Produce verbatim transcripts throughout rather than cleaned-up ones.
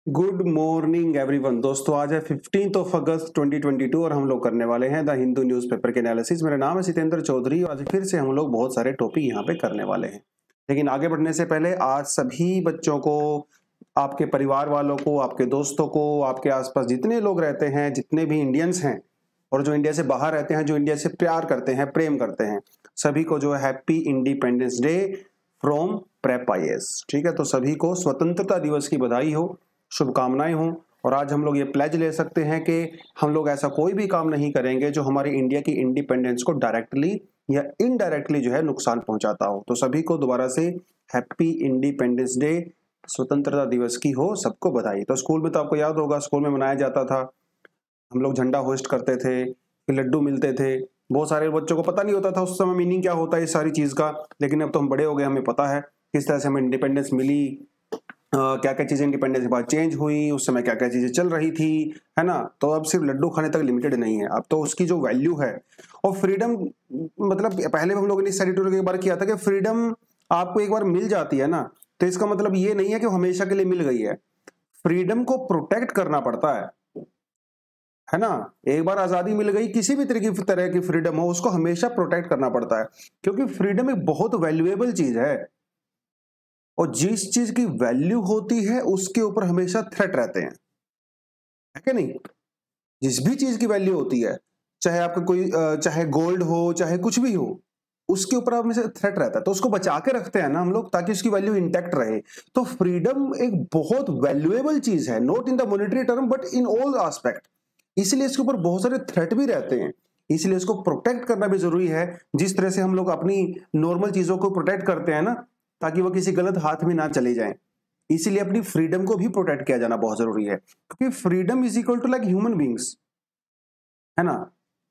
Good morning everyone. दोस्तों आज है fifteenth of August twenty twenty two और हम लोग करने वाले हैं द हिंदू न्यूज़पेपर के एनालिसिस। मेरा नाम है सितेंद्र चौधरी और आज फिर से हम लोग बहुत सारे टॉपिक यहाँ पे करने वाले हैं। लेकिन आगे बढ़ने से पहले आज सभी बच्चों को, आपके परिवार वालों को, आपके दोस्तों को, आपके आसपास जितने लोग रहते हैं, जितने भी इंडियंस हैं और जो इंडिया से बाहर रहते हैं, जो इंडिया से प्यार करते हैं, प्रेम करते हैं, सभी को जो है happy independence day from prep I A S. ठीक है, तो सभी को स्वतंत्रता दिवस की बधाई हो, शुभकामनाएं हों। और आज हम लोग ये प्लेज ले सकते हैं कि हम लोग ऐसा कोई भी काम नहीं करेंगे जो हमारी इंडिया की इंडिपेंडेंस को डायरेक्टली या इनडायरेक्टली जो है नुकसान पहुंचाता हो। तो सभी को दोबारा से हैप्पी इंडिपेंडेंस डे, स्वतंत्रता दिवस की हो सबको बधाई। तो स्कूल में तो आपको याद होगा, स्कूल में मनाया जाता था, हम लोग झंडा होस्ट करते थे, फिर लड्डू मिलते थे। बहुत सारे बच्चों को पता नहीं होता था उस समय मीनिंग क्या होता है इस सारी चीज का, लेकिन अब तो हम बड़े हो गए, हमें पता है किस तरह से हमें इंडिपेंडेंस मिली, Uh, क्या क्या चीजें इंडिपेंडेंस के बाद चेंज हुई, उस समय क्या क्या चीजें चल रही थी, है ना। तो अब सिर्फ लड्डू खाने तक लिमिटेड नहीं है, अब तो उसकी जो वैल्यू है और फ्रीडम, मतलब पहले हम लोगों ने इस एडिटोरियल एक बार किया था कि फ्रीडम आपको एक बार मिल जाती है ना, तो इसका मतलब ये नहीं है कि हमेशा के लिए मिल गई है। फ्रीडम को प्रोटेक्ट करना पड़ता है है ना। एक बार आजादी मिल गई, किसी भी तरह की तरह की फ्रीडम हो, उसको हमेशा प्रोटेक्ट करना पड़ता है, क्योंकि फ्रीडम एक बहुत वैल्यूएबल चीज है और जिस चीज की वैल्यू होती है उसके ऊपर हमेशा थ्रेट रहते हैं, है कि नहीं। जिस भी चीज की वैल्यू होती है, चाहे आपका कोई, चाहे गोल्ड हो, चाहे कुछ भी हो, उसके ऊपर हमेशा थ्रेट रहता है, तो उसको बचा के रखते हैं ना हम लोग, ताकि उसकी वैल्यू इंटैक्ट रहे। तो फ्रीडम एक बहुत वैल्यूएबल चीज है, not in the monetary term but in all aspect. इसलिए इसके ऊपर बहुत सारे थ्रेट भी रहते हैं, इसलिए इसको प्रोटेक्ट करना भी जरूरी है। जिस तरह से हम लोग अपनी नॉर्मल चीजों को प्रोटेक्ट करते हैं ना, ताकि वो किसी गलत हाथ में ना चली जाएं, इसीलिए अपनी फ्रीडम को भी प्रोटेक्ट किया जाना बहुत जरूरी है, क्योंकि freedom is equal to like human beings, है ना।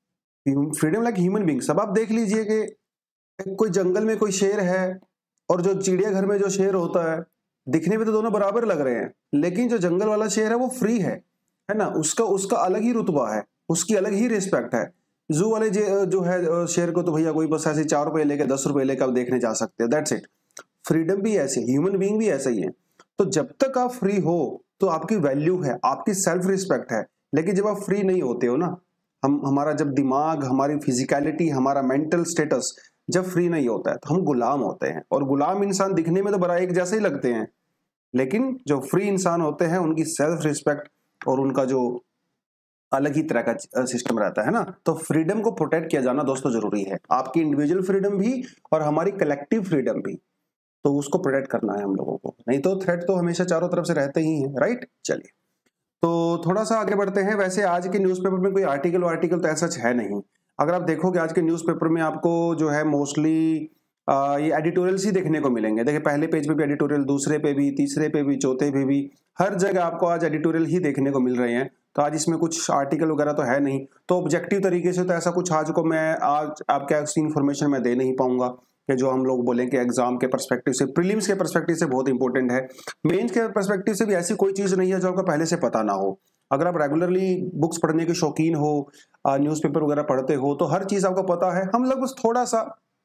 Freedom like human beings. अब आप देख लीजिए कि कोई जंगल में कोई शेर है और जो चिड़ियाघर में जो शेर होता है, दिखने में तो दोनों बराबर लग रहे हैं, लेकिन जो जंगल वाला शेर है वो फ्री है है ना। उसका उसका अलग ही रुतबा है, उसकी अलग ही रिस्पेक्ट है। जू वाले जो है शेर को तो भैया कोई बस ऐसे चार रुपए लेके दस रुपए लेकर आप देखने जा सकते हैं, दैट्स इट। फ्रीडम भी ऐसे, ह्यूमन बीइंग भी ऐसा ही है। तो जब तक आप फ्री हो तो आपकी वैल्यू है, आपकी सेल्फ रिस्पेक्ट है। लेकिन जब आप फ्री नहीं होते हो ना, हम हमारा जब दिमाग, हमारी फिजिकलिटी, हमारा मेंटल स्टेटस जब फ्री नहीं होता है तो हम गुलाम होते हैं। और गुलाम इंसान दिखने में तो बड़ा एक जैसे ही लगते हैं, लेकिन जो फ्री इंसान होते हैं उनकी सेल्फ रिस्पेक्ट और उनका जो अलग ही तरह का सिस्टम रहता है ना। तो फ्रीडम को प्रोटेक्ट किया जाना दोस्तों जरूरी है, आपकी इंडिविजुअल फ्रीडम भी और हमारी कलेक्टिव फ्रीडम भी। तो उसको प्रोटेक्ट करना है हम लोगों को, नहीं तो थ्रेट तो हमेशा चारों तरफ से रहते ही हैं, राइट। चलिए तो थोड़ा सा आगे बढ़ते हैं। वैसे आज के न्यूज़पेपर में कोई आर्टिकल आर्टिकल तो ऐसा है नहीं। अगर आप देखोगे आज के न्यूज़पेपर में आपको जो है मोस्टली ये एडिटोरियल्स ही देखने को मिलेंगे। देखिए पहले पेज पे भी एडिटोरियल, दूसरे पे भी, तीसरे पे भी, चौथे पे भी, हर जगह आपको आज एडिटोरियल ही देखने को मिल रहे हैं। तो आज इसमें कुछ आर्टिकल वगैरह तो है नहीं, तो ऑब्जेक्टिव तरीके से तो ऐसा कुछ आज को मैं आज आपके ऐसी इन्फॉर्मेशन मैं दे नहीं पाऊंगा कि जो हम लोग बोलें कि एग्जाम के पर्सपेक्टिव से, प्रीलिम्स के पर्सपेक्टिव से बहुत इंपॉर्टेंट है, मेंस के पर्सपेक्टिव से भी ऐसी कोई चीज नहीं है जो आपको पहले से पता ना हो। अगर आप रेगुलरली बुक्स पढ़ने के शौकीन हो, न्यूज़पेपर वगैरह पढ़ते हो, तो हर चीज आपको पता है। हम लोग बस थोड़ा सा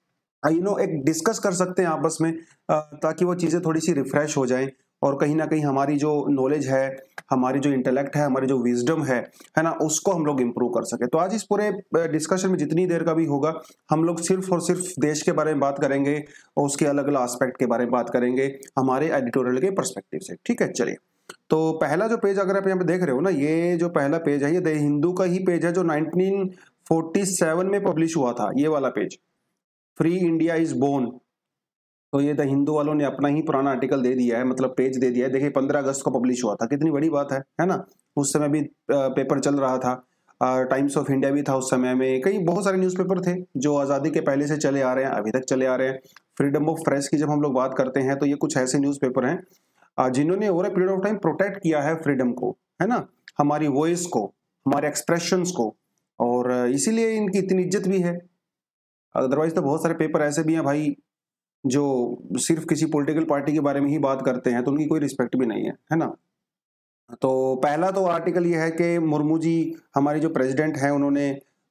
यू नो एक डिस्कस कर सकते हैं आपस में, ताकि वो चीजें थोड़ी सी रिफ्रेश हो जाएं और कहीं ना कहीं हमारी जो नॉलेज है, हमारी जो इंटेलेक्ट है, हमारी जो विजडम है है ना, उसको हम लोग इंप्रूव कर सके। तो आज इस पूरे डिस्कशन में जितनी देर का भी होगा, हम लोग सिर्फ और सिर्फ देश के बारे में बात करेंगे और उसके अलग अलग एस्पेक्ट के बारे में बात करेंगे हमारे एडिटोरियल के पर्सपेक्टिव से। ठीक है, चलिए। तो पहला जो पेज अगर आप यहाँ पे देख रहे हो ना, ये जो पहला पेज है ये द हिंदू का ही पेज है, जो नाइनटीन फोर्टी सेवन में पब्लिश हुआ था, ये वाला page, free India is born. तो ये द हिंदू वालों ने अपना ही पुराना आर्टिकल दे दिया है, मतलब पेज दे दिया है। देखिए पंद्रह अगस्त को पब्लिश हुआ था, कितनी बड़ी बात है है ना। उस समय भी पेपर चल रहा था, टाइम्स ऑफ इंडिया भी था उस समय में, कई बहुत सारे न्यूज़पेपर थे जो आज़ादी के पहले से चले आ रहे हैं, अभी तक चले आ रहे हैं। फ्रीडम ऑफ प्रेस की जब हम लोग बात करते हैं तो ये कुछ ऐसे न्यूज़पेपर हैं जिन्होंने over a period of time protect किया है फ्रीडम को, है ना, हमारी वॉइस को, हमारे एक्सप्रेशंस को, और इसीलिए इनकी इतनी इज्जत भी है। अदरवाइज तो बहुत सारे पेपर ऐसे भी हैं भाई जो सिर्फ किसी पॉलिटिकल पार्टी के बारे में ही बात करते हैं, तो उनकी कोई रिस्पेक्ट भी नहीं है, है ना। तो पहला तो आर्टिकल ये है कि मुर्मू जी हमारी जो प्रेसिडेंट हैं, उन्होंने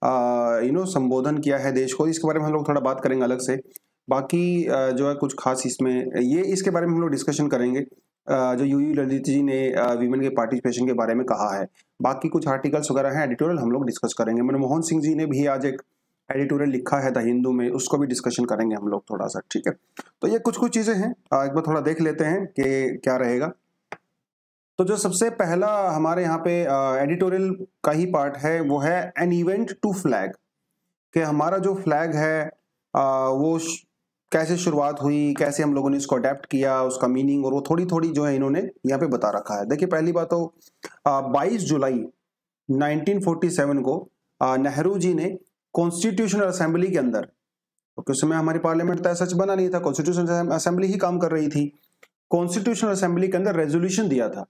यू नो संबोधन किया है देश को। इसके बारे में हम लोग थोड़ा बात करेंगे अलग से। बाकी जो है कुछ खास इसमें ये इसके बारे में हम लोग डिस्कशन करेंगे। जो यूयू ललित जी ने वीमेन के पार्टिसिपेशन के बारे में कहा है। बाकी कुछ आर्टिकल्स वगैरह हैं एडिटोरियल, हम लोग डिस्कस करेंगे। मनमोहन सिंह जी ने भी आज एक एडिटोरियल लिखा है द हिंदू में, उसको भी डिस्कशन करेंगे हम लोग थोड़ा सा, ठीक है। तो ये कुछ कुछ चीजें हैं, एक बार थोड़ा देख लेते हैं कि क्या रहेगा। तो जो सबसे पहला हमारे यहाँ पे एडिटोरियल का ही पार्ट है वो है एन इवेंट टू फ्लैग, कि हमारा जो फ्लैग है आ, वो कैसे शुरुआत हुई, कैसे हम लोगों ने इसको अडेप्ट किया, उसका मीनिंग, और वो थोड़ी थोड़ी जो है इन्होंने यहाँ पे बता रखा है। देखिए पहली बात तो बाईस जुलाई नाइनटीन फोर्टी सेवन को आ, नेहरू जी ने कॉन्स्टिट्यूशनल असेंबली के अंदर, क्योंकि उस समय हमारी पार्लियामेंट तो ऐसा सच बना नहीं था, कॉन्स्टिट्यूशनल असेंबली ही काम कर रही थी, कॉन्स्टिट्यूशनल असेंबली के अंदर रेजोल्यूशन दिया था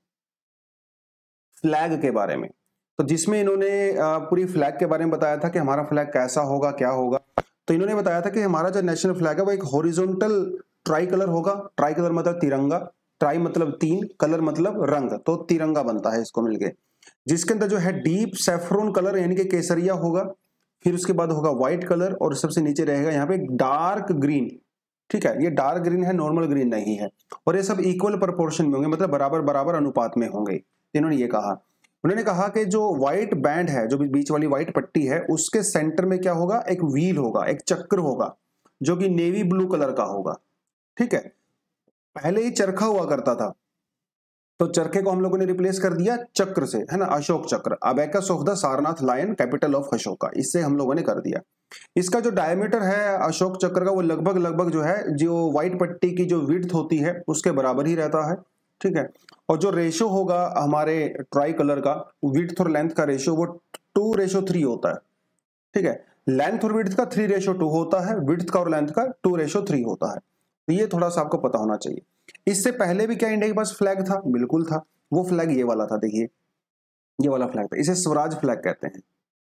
फ्लैग के बारे में। तो जिसमें इन्होंने पूरी फ्लैग के बारे में बताया था कि हमारा फ्लैग कैसा होगा, क्या होगा। तो इन्होंने बताया था कि हमारा जो नेशनल फ्लैग है वो एक हॉरिजॉन्टल ट्राई कलर होगा। ट्राई कलर मतलब तिरंगा, ट्राई मतलब तीन, कलर मतलब रंग, तो तिरंगा बनता है इसको मिलके, जिसके अंदर जो है डीप सैफरोन कलर यानी कि केसरिया होगा, फिर उसके बाद होगा व्हाइट कलर, और सबसे नीचे रहेगा यहाँ पे डार्क ग्रीन। ठीक है, ये डार्क ग्रीन है, नॉर्मल ग्रीन नहीं है, और ये सब इक्वल प्रोपोर्शन में होंगे, मतलब बराबर बराबर अनुपात में होंगे। इन्होंने ये कहा, उन्होंने कहा कि जो व्हाइट बैंड है, जो बीच वाली व्हाइट पट्टी है, उसके सेंटर में क्या होगा, एक व्हील होगा, एक चक्र होगा, जो कि नेवी ब्लू कलर का होगा। ठीक है, पहले ही चरखा हुआ करता था, तो चरखे को हम लोगों ने रिप्लेस कर दिया चक्र से, है ना, Ashok Chakra, abacus of the Sarnath lion, capital of Ashoka, इससे हम लोगों ने कर दिया। इसका जो डायमीटर है अशोक चक्र का, वो लगभग लगभग जो है, जो व्हाइट पट्टी की जो विड्थ होती है उसके बराबर ही रहता है। ठीक है, और जो रेशो होगा हमारे ट्राई कलर का, विड्थ और लेंथ का रेशो, वो टू रेशो थ्री होता है। ठीक है, लेंथ और विड्थ का थ्री रेशो टू होता है, विड्थ का और लेंथ का टू रेशो थ्री होता है। तो ये थोड़ा सा आपको पता होना चाहिए। इससे पहले भी क्या इंडिया के पास फ्लैग था? बिल्कुल था। वो फ्लैग ये वाला था, देखिए ये वाला फ्लैग था, इसे स्वराज फ्लैग कहते हैं।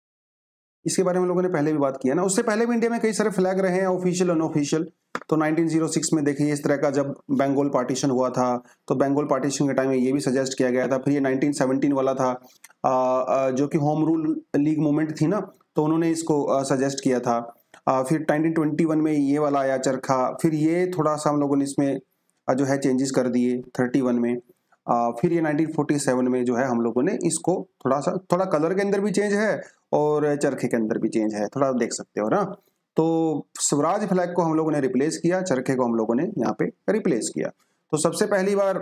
इसके बारे में हम लोगों ने पहले भी बात किया ना। उससे पहले भी इंडिया में कई सारे फ्लैग रहे हैं, ऑफिशियल अनऑफिशियल। तो नाइनटीन ओ सिक्स में देखिए इस तरह का, जब बंगाल पार्टीशन हुआ था, तो बंगाल पार्टीशन के टाइम में ये भी सजेस्ट किया गया था। फिर ये नाइनटीन सेवनटीन वाला था, आ, आ, जो कि होम रूल लीग मूवमेंट थी ना, तो उन्होंने इसको सजेस्ट किया था। आ, फिर नाइनटीन ट्वेंटी वन में ये वाला आया चरखा, फिर ये थोड़ा सा हम लोगों ने इसमें जो है चेंजेस कर दिए थर्टी वन में। आ, फिर ये नाइनटीन फोर्टी सेवन में जो है हम लोगों ने इसको थोड़ा सा, थोड़ा कलर के अंदर भी चेंज है और चरखे के अंदर भी चेंज है, थोड़ा देख सकते हो ना। तो स्वराज फ्लैग को हम लोगों ने रिप्लेस किया, चरखे को हम लोगों ने यहाँ पे रिप्लेस किया। तो सबसे पहली बार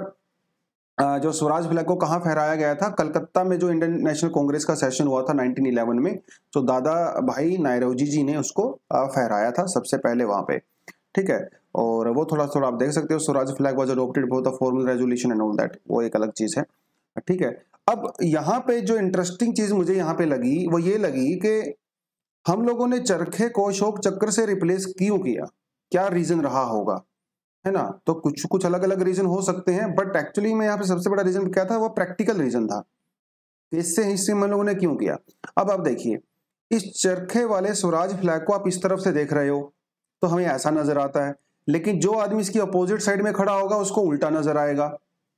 जो स्वराज फ्लैग को कहाँ फहराया गया था? कलकत्ता में जो इंडियन नेशनल कांग्रेस का सेशन हुआ था नाइनटीन इलेवन में, तो दादा भाई नायरोजी जी ने उसको फहराया था सबसे पहले वहां पे। ठीक है, और वो थोड़ा थोड़ा आप देख सकते हो, Swaraj flag was adopted for the formal resolution and all that, वो एक अलग चीज है। ठीक है, अब यहाँ पे जो इंटरेस्टिंग चीज मुझे यहाँ पे लगी वो ये लगी कि हम लोगों ने चरखे को अशोक चक्र से रिप्लेस क्यों किया, क्या रीजन रहा होगा, है ना। तो कुछ कुछ अलग अलग रीजन हो सकते हैं, बट एक्चुअली में यहाँ पे सबसे बड़ा रीजन क्या था, वो प्रैक्टिकल रीजन था। इससे हिस्से हम लोगों ने क्यों किया। अब आप देखिए, इस चरखे वाले स्वराज फ्लैग को आप इस तरफ से देख रहे हो तो हमें ऐसा नजर आता है, लेकिन जो आदमी इसकी अपोजिट साइड में खड़ा होगा उसको उल्टा नजर आएगा,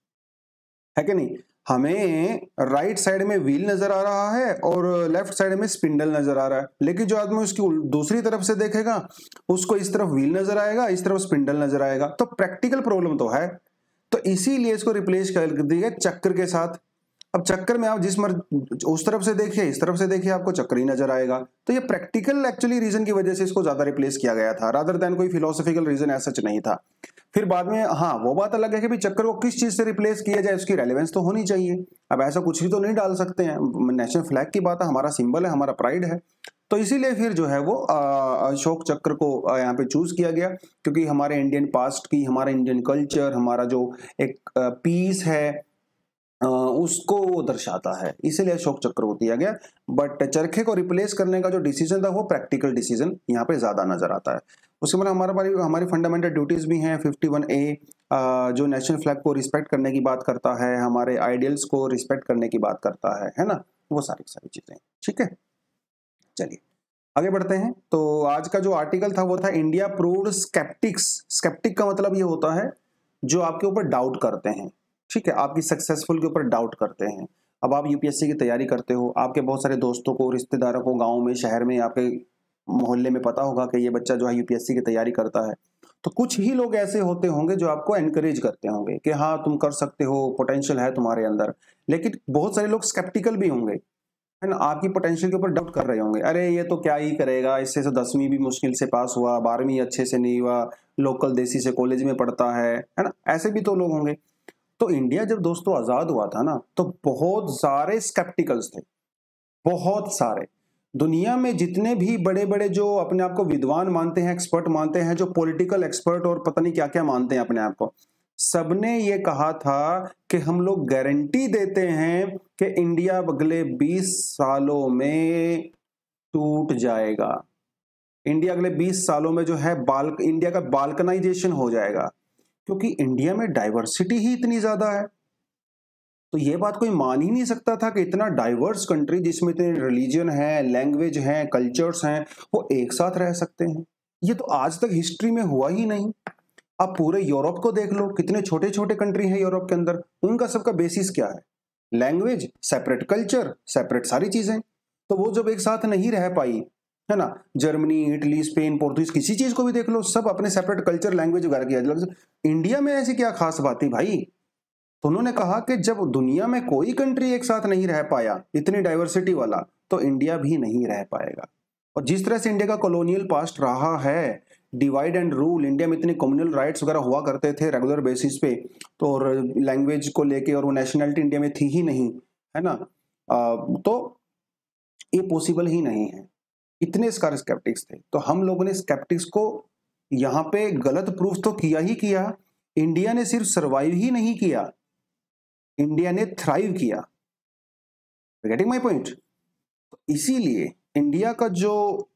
है कि नहीं। हमें राइट साइड में व्हील नजर आ रहा है और लेफ्ट साइड में स्पिंडल नजर आ रहा है, लेकिन जो आदमी उसकी दूसरी तरफ से देखेगा उसको इस तरफ व्हील नजर आएगा, इस तरफ स्पिंडल नजर आएगा। तो प्रैक्टिकल प्रॉब्लम तो है, तो इसीलिए इसको रिप्लेस कर दिया चक्र के साथ। अब चक्कर में आप जिस मर उस तरफ से देखिए, इस तरफ से देखिए, आपको चक्र ही नजर आएगा। तो ये प्रैक्टिकल एक्चुअली रीजन की वजह से इसको ज्यादा रिप्लेस किया गया था, रादर देन कोई फिलोसॉफिकल रीजन ऐसा सच नहीं था। फिर बाद में हाँ वो बात अलग है कि भी चक्कर को किस चीज से रिप्लेस किया जाए, उसकी रेलेवेंस तो होनी चाहिए। अब ऐसा कुछ भी तो नहीं डाल सकते हैं, नेशनल फ्लैग की बात है, हमारा सिंबल है, हमारा प्राइड है। तो इसीलिए फिर जो है वो अशोक चक्र को यहाँ पे चूज किया गया, क्योंकि हमारे इंडियन पास्ट की, हमारा इंडियन कल्चर, हमारा जो एक पीस है उसको वो दर्शाता है, इसीलिए अशोक चक्र को दिया गया। बट चरखे को रिप्लेस करने का जो डिसीजन था वो प्रैक्टिकल डिसीजन यहाँ पे ज्यादा नजर आता है। उसके बाद हमारा हमारी फंडामेंटल ड्यूटीज भी हैं, फिफ्टी वन ए जो नेशनल फ्लैग को रिस्पेक्ट करने की बात करता है, हमारे आइडियल्स को रिस्पेक्ट करने की बात करता है है ना, वो सारी सारी चीजें। ठीक है, चलिए आगे बढ़ते हैं। तो आज का जो आर्टिकल था वो था इंडिया प्रूव्ड स्केप्टिक्स। स्केप्टिक का मतलब ये होता है जो आपके ऊपर डाउट करते हैं, ठीक है, आपकी सक्सेसफुल के ऊपर डाउट करते हैं। अब आप यूपीएससी की तैयारी करते हो, आपके बहुत सारे दोस्तों को, रिश्तेदारों को, गांव में, शहर में, आपके मोहल्ले में पता होगा कि ये बच्चा जो है यूपीएससी की तैयारी करता है, तो कुछ ही लोग ऐसे होते होंगे जो आपको एनकरेज करते होंगे कि हाँ तुम कर सकते हो, पोटेंशियल है तुम्हारे अंदर। लेकिन बहुत सारे लोग स्केप्टिकल भी होंगे, है ना, आपकी पोटेंशियल के ऊपर डाउट कर रहे होंगे, अरे ये तो क्या ही करेगा, इससे तो दसवीं भी मुश्किल से पास हुआ, बारहवीं अच्छे से नहीं हुआ, लोकल देसी से कॉलेज में पढ़ता है है ना, ऐसे भी तो लोग होंगे। तो इंडिया जब दोस्तों आजाद हुआ था ना, तो बहुत सारे स्केप्टिकल्स थे, बहुत सारे। दुनिया में जितने भी बड़े बड़े जो अपने आप को विद्वान मानते हैं, एक्सपर्ट मानते हैं, जो पॉलिटिकल एक्सपर्ट और पता नहीं क्या क्या मानते हैं अपने आप को, सबने ये कहा था कि हम लोग गारंटी देते हैं कि इंडिया अगले बीस सालों में टूट जाएगा। इंडिया अगले बीस सालों में जो है बाल्क इंडिया का बाल्कनाइजेशन हो जाएगा, क्योंकि इंडिया में डाइवर्सिटी ही इतनी ज्यादा है। तो ये बात कोई मान ही नहीं सकता था कि इतना डाइवर्स कंट्री जिसमें इतने रिलीजन है, लैंग्वेज है, कल्चर्स हैं, वो एक साथ रह सकते हैं। ये तो आज तक हिस्ट्री में हुआ ही नहीं। आप पूरे यूरोप को देख लो, कितने छोटे छोटे कंट्री हैं यूरोप के अंदर, उनका सबका बेसिस क्या है? लैंग्वेज, सेपरेट कल्चर, सेपरेट सारी चीजें। तो वो जब एक साथ नहीं रह पाई, है ना, जर्मनी, इटली, स्पेन, पोर्तुगीज, किसी चीज को भी देख लो, सब अपने सेपरेट कल्चर, लैंग्वेज वगैरह किया। इंडिया में ऐसी क्या खास बात थी भाई? तो उन्होंने कहा कि जब दुनिया में कोई कंट्री एक साथ नहीं रह पाया इतनी डाइवर्सिटी वाला, तो इंडिया भी नहीं रह पाएगा। और जिस तरह से इंडिया का कॉलोनियल पास्ट रहा है, डिवाइड एंड रूल, इंडिया में इतने कम्युनल राइट्स वगैरह हुआ करते थे रेगुलर बेसिस पे, तो और लैंग्वेज को लेके, और वो नेशनैलिटी इंडिया में थी ही नहीं, है ना, आ, तो ये पॉसिबल ही नहीं है। इतने सारे स्केप्टिक्स थे, तो हम लोगों ने स्केप्टिक्स को यहाँ पे गलत प्रूफ तो किया ही किया। इंडिया ने सिर्फ सर्वाइव ही नहीं किया, इंडिया ने थ्राइव किया। Getting my point? इसीलिए इंडिया का जो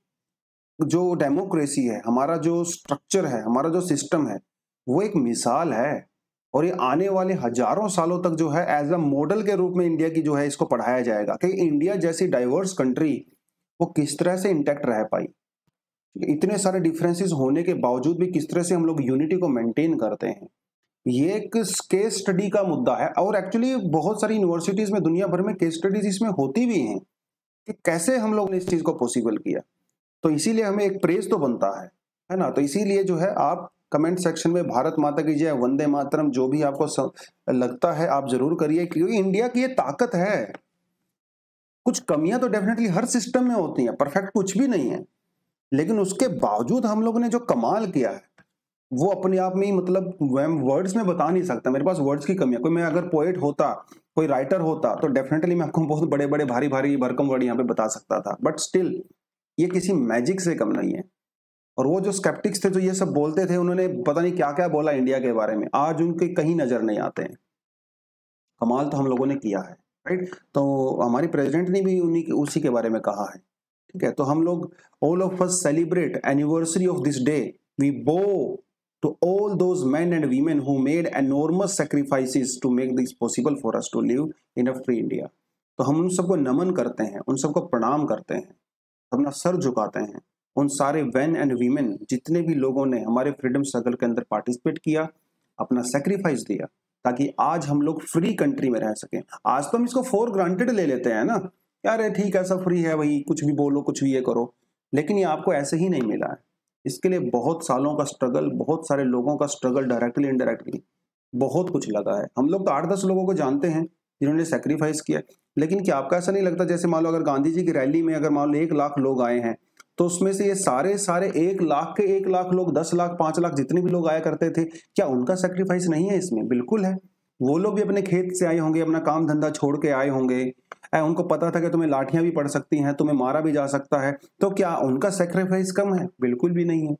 जो डेमोक्रेसी है, हमारा जो स्ट्रक्चर है, हमारा जो सिस्टम है, वो एक मिसाल है। और ये आने वाले हजारों सालों तक जो है एज अ मॉडल के रूप में इंडिया की जो है इसको पढ़ाया जाएगा कि इंडिया जैसी डाइवर्स कंट्री वो किस तरह से इंटैक्ट रह पाई, इतने सारे डिफरेंसेस होने के बावजूद भी किस तरह से हम लोग यूनिटी को मेंटेन करते हैं। ये एक केस स्टडी का मुद्दा है, और एक्चुअली बहुत सारी यूनिवर्सिटीज में दुनिया भर में केस स्टडीज इसमें होती भी हैं कि कैसे हम लोग ने इस चीज को पॉसिबल किया। तो इसीलिए हमें एक प्रेज तो बनता है, है ना। तो इसीलिए जो है आप कमेंट सेक्शन में भारत माता की जय, वंदे मातरम, जो भी आपको लगता है आप जरूर करिए, क्योंकि इंडिया की ये ताकत है। कुछ कमियां तो डेफिनेटली हर सिस्टम में होती हैं, परफेक्ट कुछ भी नहीं है, लेकिन उसके बावजूद हम लोगों ने जो कमाल किया है वो अपने आप में ही, मतलब वर्ड्स में बता नहीं सकता, मेरे पास वर्ड्स की कमी है। कोई मैं अगर पोएट होता, कोई राइटर होता, तो डेफिनेटली मैं आपको बहुत बड़े बड़े भारी भारी भरकम वर्ड यहाँ पे बता सकता था, बट स्टिल ये किसी मैजिक से कम नहीं है। और वो जो स्केप्टिक्स थे जो ये सब बोलते थे, उन्होंने पता नहीं क्या क्या बोला इंडिया के बारे में, आज उनके कहीं नजर नहीं आते हैं। कमाल तो हम लोगों ने किया है, राइट। तो हमारी प्रेसिडेंट ने भी उन्हीं के उसी के बारे में कहा है, ठीक है। तो हम लोग all of us celebrate anniversary of this day, we bow to all those men and women who made enormous sacrifices to make this possible for us to live in a free India। तो हम उन सबको नमन करते हैं, उन सबको प्रणाम करते हैं, अपना सर झुकाते हैं उन सारे men and women जितने भी लोगों ने हमारे फ्रीडम स्ट्रगल के अंदर पार्टिसिपेट किया, अपना सेक्रीफाइस दिया, ताकि आज हम लोग फ्री कंट्री में रह सकें। आज तो हम इसको फॉर ग्रांटेड ले लेते हैं ना, यार ठीक है सब फ्री है, वही कुछ भी बोलो, कुछ भी ये करो, लेकिन ये आपको ऐसे ही नहीं मिला है। इसके लिए बहुत सालों का स्ट्रगल, बहुत सारे लोगों का स्ट्रगल, डायरेक्टली इनडायरेक्टली बहुत कुछ लगा है। हम लोग तो आठ दस लोगों को जानते हैं जिन्होंने सेक्रीफाइस किया, लेकिन क्या आपका ऐसा नहीं लगता जैसे मान लो अगर गांधी जी की रैली में अगर मान लो एक लाख लोग आए हैं, तो उसमें से ये सारे सारे एक लाख के एक लाख लोग, दस लाख, पांच लाख जितने भी लोग आया करते थे, क्या उनका सेक्रीफाइस नहीं है इसमें? बिल्कुल है। वो लोग भी अपने खेत से आए होंगे, अपना काम धंधा छोड़ के आए होंगे, उनको पता था कि तुम्हें लाठियां भी पड़ सकती हैं, तुम्हें मारा भी जा सकता है, तो क्या उनका सेक्रीफाइस कम है? बिल्कुल भी नहीं है।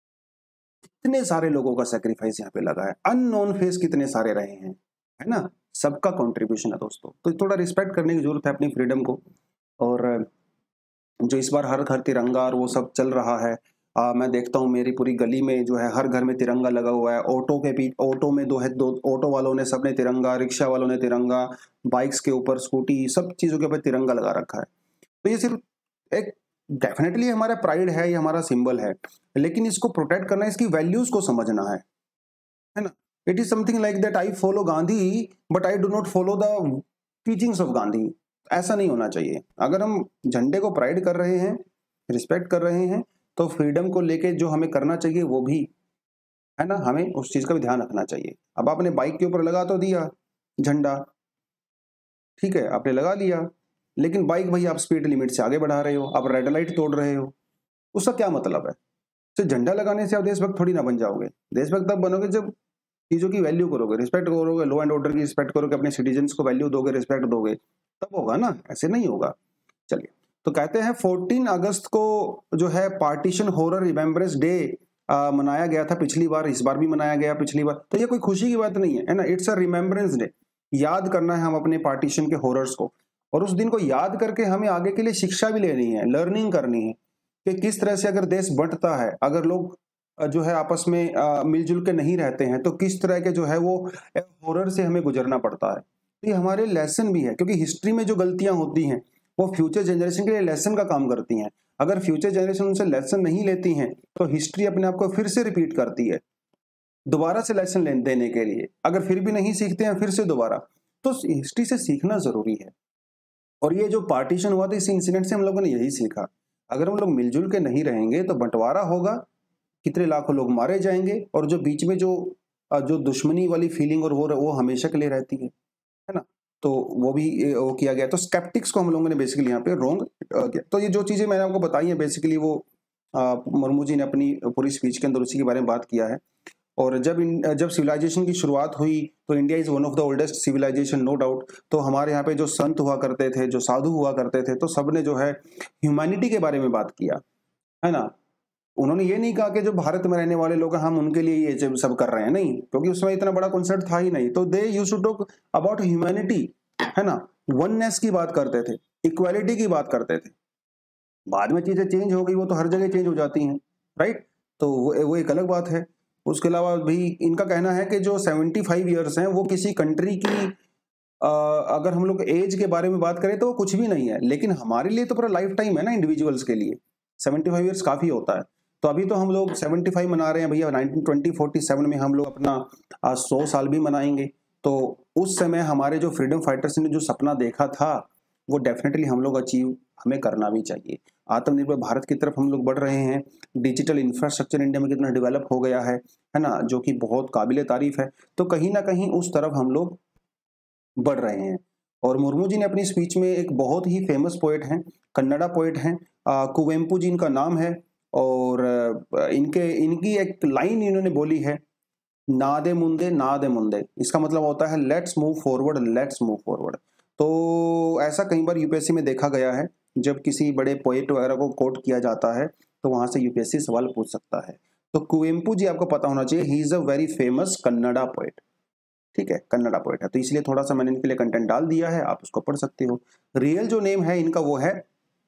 कितने सारे लोगों का सेक्रीफाइस यहाँ पे लगा है, अननोन फेस कितने सारे रहे हैं, है ना। सबका कंट्रीब्यूशन है दोस्तों, तो थोड़ा रिस्पेक्ट करने की जरूरत है अपनी फ्रीडम को। और जो इस बार हर घर तिरंगा और वो सब चल रहा है, आ, मैं देखता हूँ मेरी पूरी गली में जो है हर घर में तिरंगा लगा हुआ है। ऑटो के पीछे, ऑटो में दो है, दो ऑटो वालों ने सबने तिरंगा, रिक्शा वालों ने तिरंगा, बाइक्स के ऊपर, स्कूटी, सब चीजों के ऊपर तिरंगा लगा रखा है। तो ये सिर्फ एक डेफिनेटली हमारा प्राइड है, ये हमारा सिंबल है, लेकिन इसको प्रोटेक्ट करना, इसकी वैल्यूज को समझना है, है ना। It is something like that I follow Gandhi but I do not follow the teachings of Gandhi. ऐसा नहीं होना चाहिए। अगर हम झंडे को प्राइड कर रहे हैं, रिस्पेक्ट कर रहे हैं, तो फ्रीडम को लेके जो हमें करना चाहिए वो भी है ना, हमें उस चीज का भी ध्यान रखना चाहिए। अब आपने बाइक के ऊपर लगा तो दिया झंडा, ठीक है, आपने लगा लिया, लेकिन बाइक भाई आप स्पीड लिमिट से आगे बढ़ा रहे हो, आप रेड लाइट तोड़ रहे हो, उसका क्या मतलब है? तो झंडा लगाने से आप देशभक्त थोड़ी ना बन जाओगे। देशभक्त तब बनोगे जब चीजों की वैल्यू करोगे, रिस्पेक्ट करोगे, लॉ एंड ऑर्डर की रिस्पेक्ट करोगे, अपने सिटीजन्स को वैल्यू दोगे, रिस्पेक्ट दोगे, तब होगा ना, ऐसे नहीं होगा। चलिए, तो कहते हैं चौदह अगस्त को जो है पार्टीशन हॉरर रिमेम्बरेंस डे मनाया गया था पिछली बार, इस बार भी मनाया गया पिछली बार, तो ये कोई खुशी की बात नहीं है, है ना, इट्स अ रिमेम्बरेंस डे। याद करना है हम अपने पार्टीशन के हॉरर्स को, और उस दिन को याद करके हमें आगे के लिए शिक्षा भी लेनी है, लर्निंग करनी है कि किस तरह से अगर देश बंटता है, अगर लोग जो है आपस में मिलजुल के नहीं रहते हैं, तो किस तरह के जो है वो हॉरर से हमें गुजरना पड़ता है। तो ये हमारे लेसन भी है, क्योंकि हिस्ट्री में जो गलतियां होती हैं वो फ्यूचर जनरेशन के लिए लेसन का काम करती हैं। अगर फ्यूचर जनरेशन उनसे लेसन नहीं लेती हैं तो हिस्ट्री अपने आप को फिर से रिपीट करती है दोबारा से लेसन देने के लिए। अगर फिर भी नहीं सीखते हैं फिर से दोबारा, तो हिस्ट्री से सीखना जरूरी है। और ये जो पार्टीशन हुआ था, इस इंसिडेंट से हम लोगों ने यही सीखा, अगर हम लोग मिलजुल के नहीं रहेंगे तो बंटवारा होगा, कितने लाखों लोग मारे जाएंगे, और जो बीच में जो जो दुश्मनी वाली फीलिंग और वो वो हमेशा के लिए रहती है, है ना, तो वो भी वो किया गया। तो स्केप्टिक्स को हम लोगों ने बेसिकली यहाँ पे रोंग किया। तो ये जो चीजें मैंने आपको बताई हैं बेसिकली वो मुर्मू जी ने अपनी पूरी स्पीच के अंदर उसी के बारे में बात किया है। और जब इन जब सिविलाइजेशन की शुरुआत हुई तो India is one of the oldest civilisation, no doubt. तो हमारे यहाँ पे जो संत हुआ करते थे, जो साधु हुआ करते थे, तो सबने जो है ह्यूमैनिटी के बारे में बात किया, है ना। उन्होंने ये नहीं कहा कि जो भारत में रहने वाले लोग हैं हम उनके लिए ये सब कर रहे हैं, नहीं, क्योंकि उस समय इतना बड़ा कॉन्सेप्ट था ही नहीं। तो they used to talk about humanity, है ना, वननेस की बात करते थे, इक्वालिटी की बात करते थे। बाद में चीजें चेंज हो गई, वो तो हर जगह चेंज हो जाती हैं, राइट। तो वो वो एक अलग बात है। उसके अलावा भी इनका कहना है कि जो पचहत्तर इयर्स हैं वो किसी कंट्री की आ, अगर हम लोग एज के बारे में बात करें तो वो कुछ भी नहीं है, लेकिन हमारे लिए तो पूरा लाइफ टाइम है ना, इंडिविजुअल्स के लिए पचहत्तर इयर्स काफी होता है। तो अभी तो हम लोग पचहत्तर मना रहे हैं भैया, नाइनटीन ट्वेंटी फोर्टी सेवन में हम लोग अपना सौ साल भी मनाएंगे। तो उस समय हमारे जो फ्रीडम फाइटर्स ने जो सपना देखा था वो डेफिनेटली हम लोग अचीव हमें करना भी चाहिए। आत्मनिर्भर भारत की तरफ हम लोग बढ़ रहे हैं, डिजिटल इंफ्रास्ट्रक्चर इंडिया में कितना डेवलप हो गया है है ना, जो कि बहुत काबिले तारीफ है। तो कहीं ना कहीं उस तरफ हम लोग बढ़ रहे हैं। और मुर्मू जी ने अपनी स्पीच में एक बहुत ही फेमस पोएट हैं, कन्नड़ा पोएट हैं, कुवेम्पू जी इनका नाम है, और इनके इनकी एक लाइन इन्होंने बोली है, नादे मुंदे नादे मुंदे, इसका मतलब होता है let's move forward, let's move forward. तो ऐसा कई बार यूपीएससी में देखा गया है, जब किसी बड़े पोएट वगैरह को कोट किया जाता है तो वहां से यूपीएससी सवाल पूछ सकता है। तो कुवेम्पू जी आपको पता होना चाहिए, he is a very famous Kannada poet, ठीक है, कन्नड़ा पोएट है, तो इसलिए थोड़ा सा मैंने इनके लिए कंटेंट डाल दिया है, आप उसको पढ़ सकते हो। रियल जो नेम है इनका वो है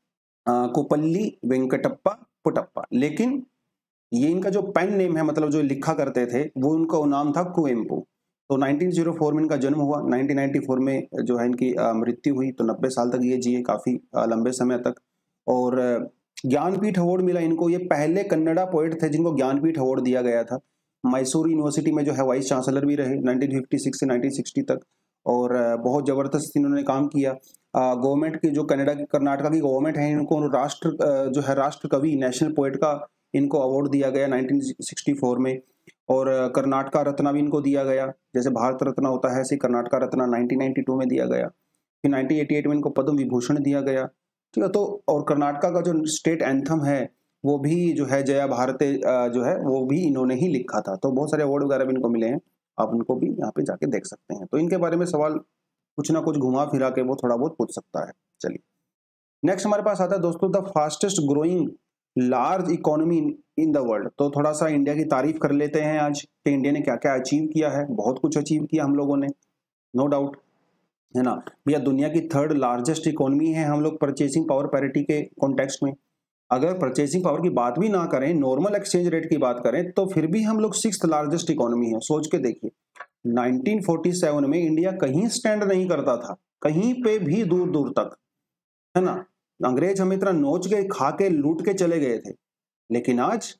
कोपल्ली वेंकटप्पा पुटप्पा, लेकिन ये इनका जो पेन नेम है, मतलब जो लिखा करते थे, वो उनका नाम था कुवेम्पू। तो नाइनटीन ओ फोर में इनका जन्म हुआ, नाइनटीन नाइंटी फोर में जो है इनकी मृत्यु हुई। तो नब्बे साल तक ये जिए, काफी लंबे समय तक। और ज्ञानपीठ अवार्ड मिला इनको, ये पहले कन्नड़ा पोएट थे जिनको ज्ञानपीठ अवार्ड दिया गया था। मैसूर यूनिवर्सिटी में जो है वाइस चांसलर भी रहे नाइनटीन फिफ्टी सिक्स से नाइनटीन सिक्सटी तक, और बहुत जबरदस्त इन्होंने काम किया। गवर्नमेंट की जो कनाडा की कर्नाटका की गवर्नमेंट है, इनको राष्ट्र जो है राष्ट्र कवि, नेशनल पोएट का इनको अवार्ड दिया गया नाइनटीन सिक्सटी फोर में। और कर्नाटका रत्ना भी इनको दिया गया, जैसे भारत रत्न होता है ऐसे Karnataka Ratna nineteen ninety two में दिया गया। फिर नाइनटीन एटी एट में इनको पद्म विभूषण दिया गया, ठीक है। तो और कर्नाटका का जो स्टेट एंथम है वो भी जो है जया भारते जो है वो भी इन्होंने ही लिखा था। तो बहुत सारे अवार्ड वगैरह भी इनको मिले हैं, आप उनको भी यहाँ पे जाके देख सकते हैं। तो इनके बारे में सवाल कुछ ना कुछ घुमा फिरा के वो थोड़ा बहुत पूछ सकता है। चलिए नेक्स्ट हमारे पास आता है दोस्तों, the fastest growing large economy in the world. तो थोड़ा सा इंडिया की तारीफ कर लेते हैं आज कि इंडिया ने क्या क्या अचीव किया है। बहुत कुछ अचीव किया हम लोगों ने, नो डाउट, है ना भैया। दुनिया की थर्ड लार्जेस्ट इकोनॉमी है हम लोग परचेसिंग पावर पैरिटी के कॉन्टेक्स्ट में। अगर परचेसिंग पावर की बात भी ना करें, नॉर्मल एक्सचेंज रेट की बात करें, तो फिर भी हम लोग सिक्स्थ लार्जेस्ट इकोनॉमी है। सोच के देखिए, नाइनटीन फोर्टी सेवन में इंडिया कहीं स्टैंड नहीं करता था, कहीं पे भी, दूर दूर तक, है ना। अंग्रेज हमें इतना नोच के खा के लूट के चले गए थे, लेकिन आज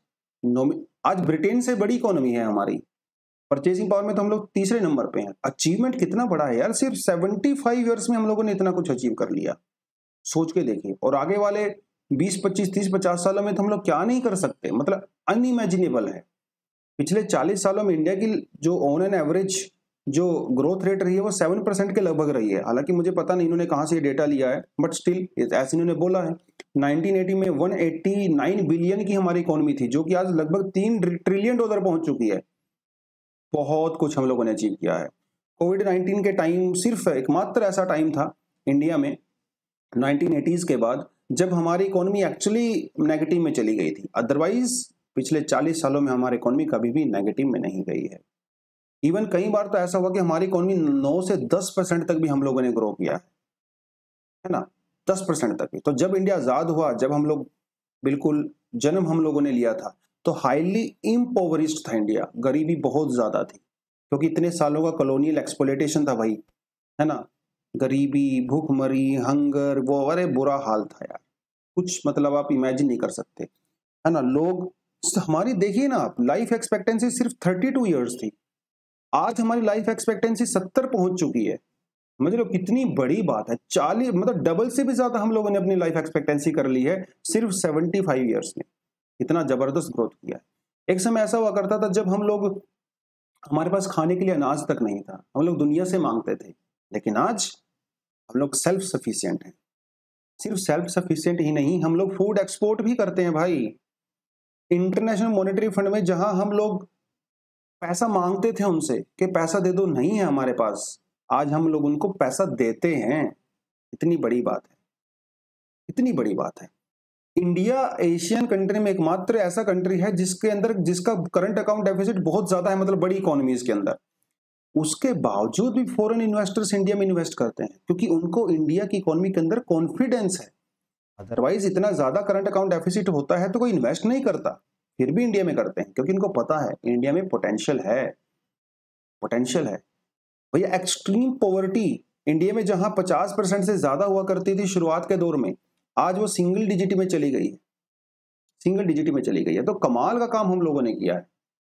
आज ब्रिटेन से बड़ी इकोनॉमी है हमारी। परचेसिंग पावर में तो हम लोग तीसरे नंबर पे हैं। अचीवमेंट कितना बड़ा है यार, सिर्फ पचहत्तर इयर्स में हम लोगों ने इतना कुछ अचीव कर लिया, सोच के देखिए। और आगे वाले बीस पच्चीस तीस पचास सालों में तो हम लोग क्या नहीं कर सकते, मतलब अनइमेजिनेबल है। पिछले चालीस सालों में इंडिया की जो ऑन एन एवरेज जो ग्रोथ रेट रही है वो सेवन परसेंट के लगभग रही है। हालांकि मुझे पता नहीं इन्होंने कहाँ से ये डेटा लिया है, बट स्टिल ऐसे इन्होंने बोला है। नाइनटीन एटी में एक सौ नवासी बिलियन की हमारी इकोनॉमी थी, जो कि आज लगभग तीन ट्रिलियन डॉलर पहुंच चुकी है। बहुत कुछ हम लोगों ने अचीव किया है। कोविड नाइनटीन के टाइम सिर्फ एकमात्र ऐसा टाइम था इंडिया में नाइनटीन एटीज़ के बाद जब हमारी इकोनॉमी एक्चुअली नेगेटिव में चली गई थी। अदरवाइज पिछले चालीस सालों में हमारी इकोनॉमी कभी भी नेगेटिव में नहीं गई है। इवन कई बार तो ऐसा हुआ कि हमारी इकोनॉमी नौ से दस परसेंट तक भी हम लोगों ने ग्रो किया है, है ना, दस परसेंट तक भी। तो जब इंडिया आजाद हुआ, जब हम लोग बिल्कुल जन्म हम लोगों ने लिया था, तो हाईली इम्पोवरिश्ड था इंडिया, गरीबी बहुत ज्यादा थी, क्योंकि इतने सालों का कॉलोनियल एक्सप्लॉयटेशन था भाई, है ना। गरीबी, भूखमरी, हंगर, वो अरे बुरा हाल था यार, कुछ मतलब आप इमेजिन नहीं कर सकते, है ना। लोग हमारी देखिए ना आप, लाइफ एक्सपेक्टेंसी सिर्फ थर्टी टू ईयर्स थी, आज हमारी लाइफ एक्सपेक्टेंसी सत्तर पहुंच चुकी है। समझ लो कितनी बड़ी बात है। चालीस मतलब डबल से भी ज्यादा हम लोगों ने अपनी लाइफ एक्सपेक्टेंसी कर ली है सिर्फ सेवेंटी फाइव ईयर्स में। इतना जबरदस्त ग्रोथ किया है। एक समय ऐसा हुआ करता था जब हम लोग, हमारे पास खाने के लिए अनाज तक नहीं था, हम लोग दुनिया से मांगते थे, लेकिन आज हम लोग सेल्फ सफिशिएंट हैं। सिर्फ सेल्फ सफिशिएंट ही नहीं, हम लोग फूड एक्सपोर्ट भी करते हैं भाई। इंटरनेशनल मॉनेटरी फंड में जहां हम लोग पैसा मांगते थे उनसे कि पैसा दे दो, नहीं है हमारे पास, आज हम लोग उनको पैसा देते हैं। इतनी बड़ी बात है, इतनी बड़ी बात है। इंडिया एशियन कंट्री में एकमात्र ऐसा कंट्री है जिसके अंदर जिसका करंट अकाउंट डेफिसिट बहुत ज्यादा है, मतलब बड़ी इकोनॉमीज के अंदर। उसके बावजूद भी फॉरेन इन्वेस्टर्स इंडिया में इन्वेस्ट करते हैं, क्योंकि उनको इंडिया की इकोनॉमी के अंदर कॉन्फिडेंस है। अदरवाइज इतना ज्यादा करंट अकाउंट डेफिसिट होता है तो कोई इन्वेस्ट नहीं करता, फिर भी इंडिया में करते हैं, क्योंकि इनको पता है इंडिया में पोटेंशियल है, पोटेंशियल है भैया। एक्सट्रीम पॉवर्टी इंडिया में जहां पचास परसेंट से ज्यादा हुआ करती थी शुरुआत के दौर में, आज वो सिंगल डिजिट में चली गई है, सिंगल डिजिट में चली गई है। तो कमाल का काम हम लोगों ने किया है,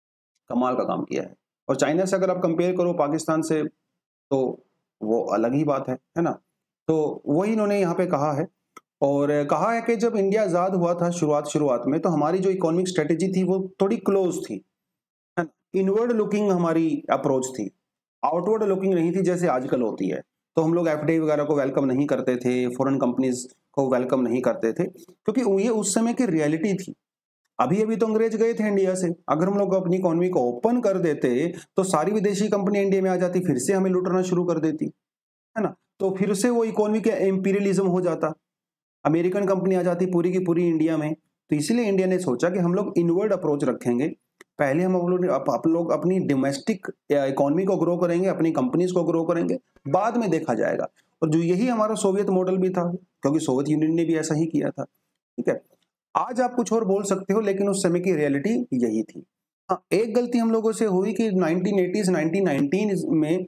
कमाल का काम किया है। और चाइना से अगर आप कंपेयर करो पाकिस्तान से, तो वो अलग ही बात है, है ना। तो वही इन्होंने यहाँ पे कहा है, और कहा है कि जब इंडिया आजाद हुआ था शुरुआत शुरुआत में, तो हमारी जो इकोनॉमिक स्ट्रेटेजी थी वो थोड़ी क्लोज थी, है ना, इनवर्ड लुकिंग हमारी अप्रोच थी, आउटवर्ड लुकिंग नहीं थी जैसे आजकल होती है। तो हम लोग एफडीआई वगैरह को वेलकम नहीं करते थे, फॉरेन कंपनीज को वेलकम नहीं करते थे, क्योंकि ये उस समय की रियलिटी थी। अभी अभी तो अंग्रेज गए थे इंडिया से, अगर हम लोग अपनी इकोनॉमी को ओपन कर देते तो सारी विदेशी कंपनी इंडिया में आ जाती, फिर से हमें लूटना शुरू कर देती, है ना। तो फिर से वो इकोनॉमी का एम्पीरियलिज्म हो जाता, अमेरिकन कंपनी आ जाती पूरी की पूरी इंडिया में। तो इसीलिए इंडिया ने सोचा कि हम लोग इनवर्ड अप्रोच रखेंगे, पहले हम लोग आप, आप लोग अपनी डोमेस्टिक इकोनॉमी को ग्रो करेंगे, अपनी कंपनीज को ग्रो करेंगे, बाद में देखा जाएगा। और जो यही हमारा सोवियत मॉडल भी था, क्योंकि सोवियत यूनियन ने भी ऐसा ही किया था, ठीक है। आज आप कुछ और बोल सकते हो, लेकिन उस समय की रियलिटी यही थी। हाँ, एक गलती हम लोगों से हुई कि नाइनटीन एटीज़ नाइनटीन नाइनटीन में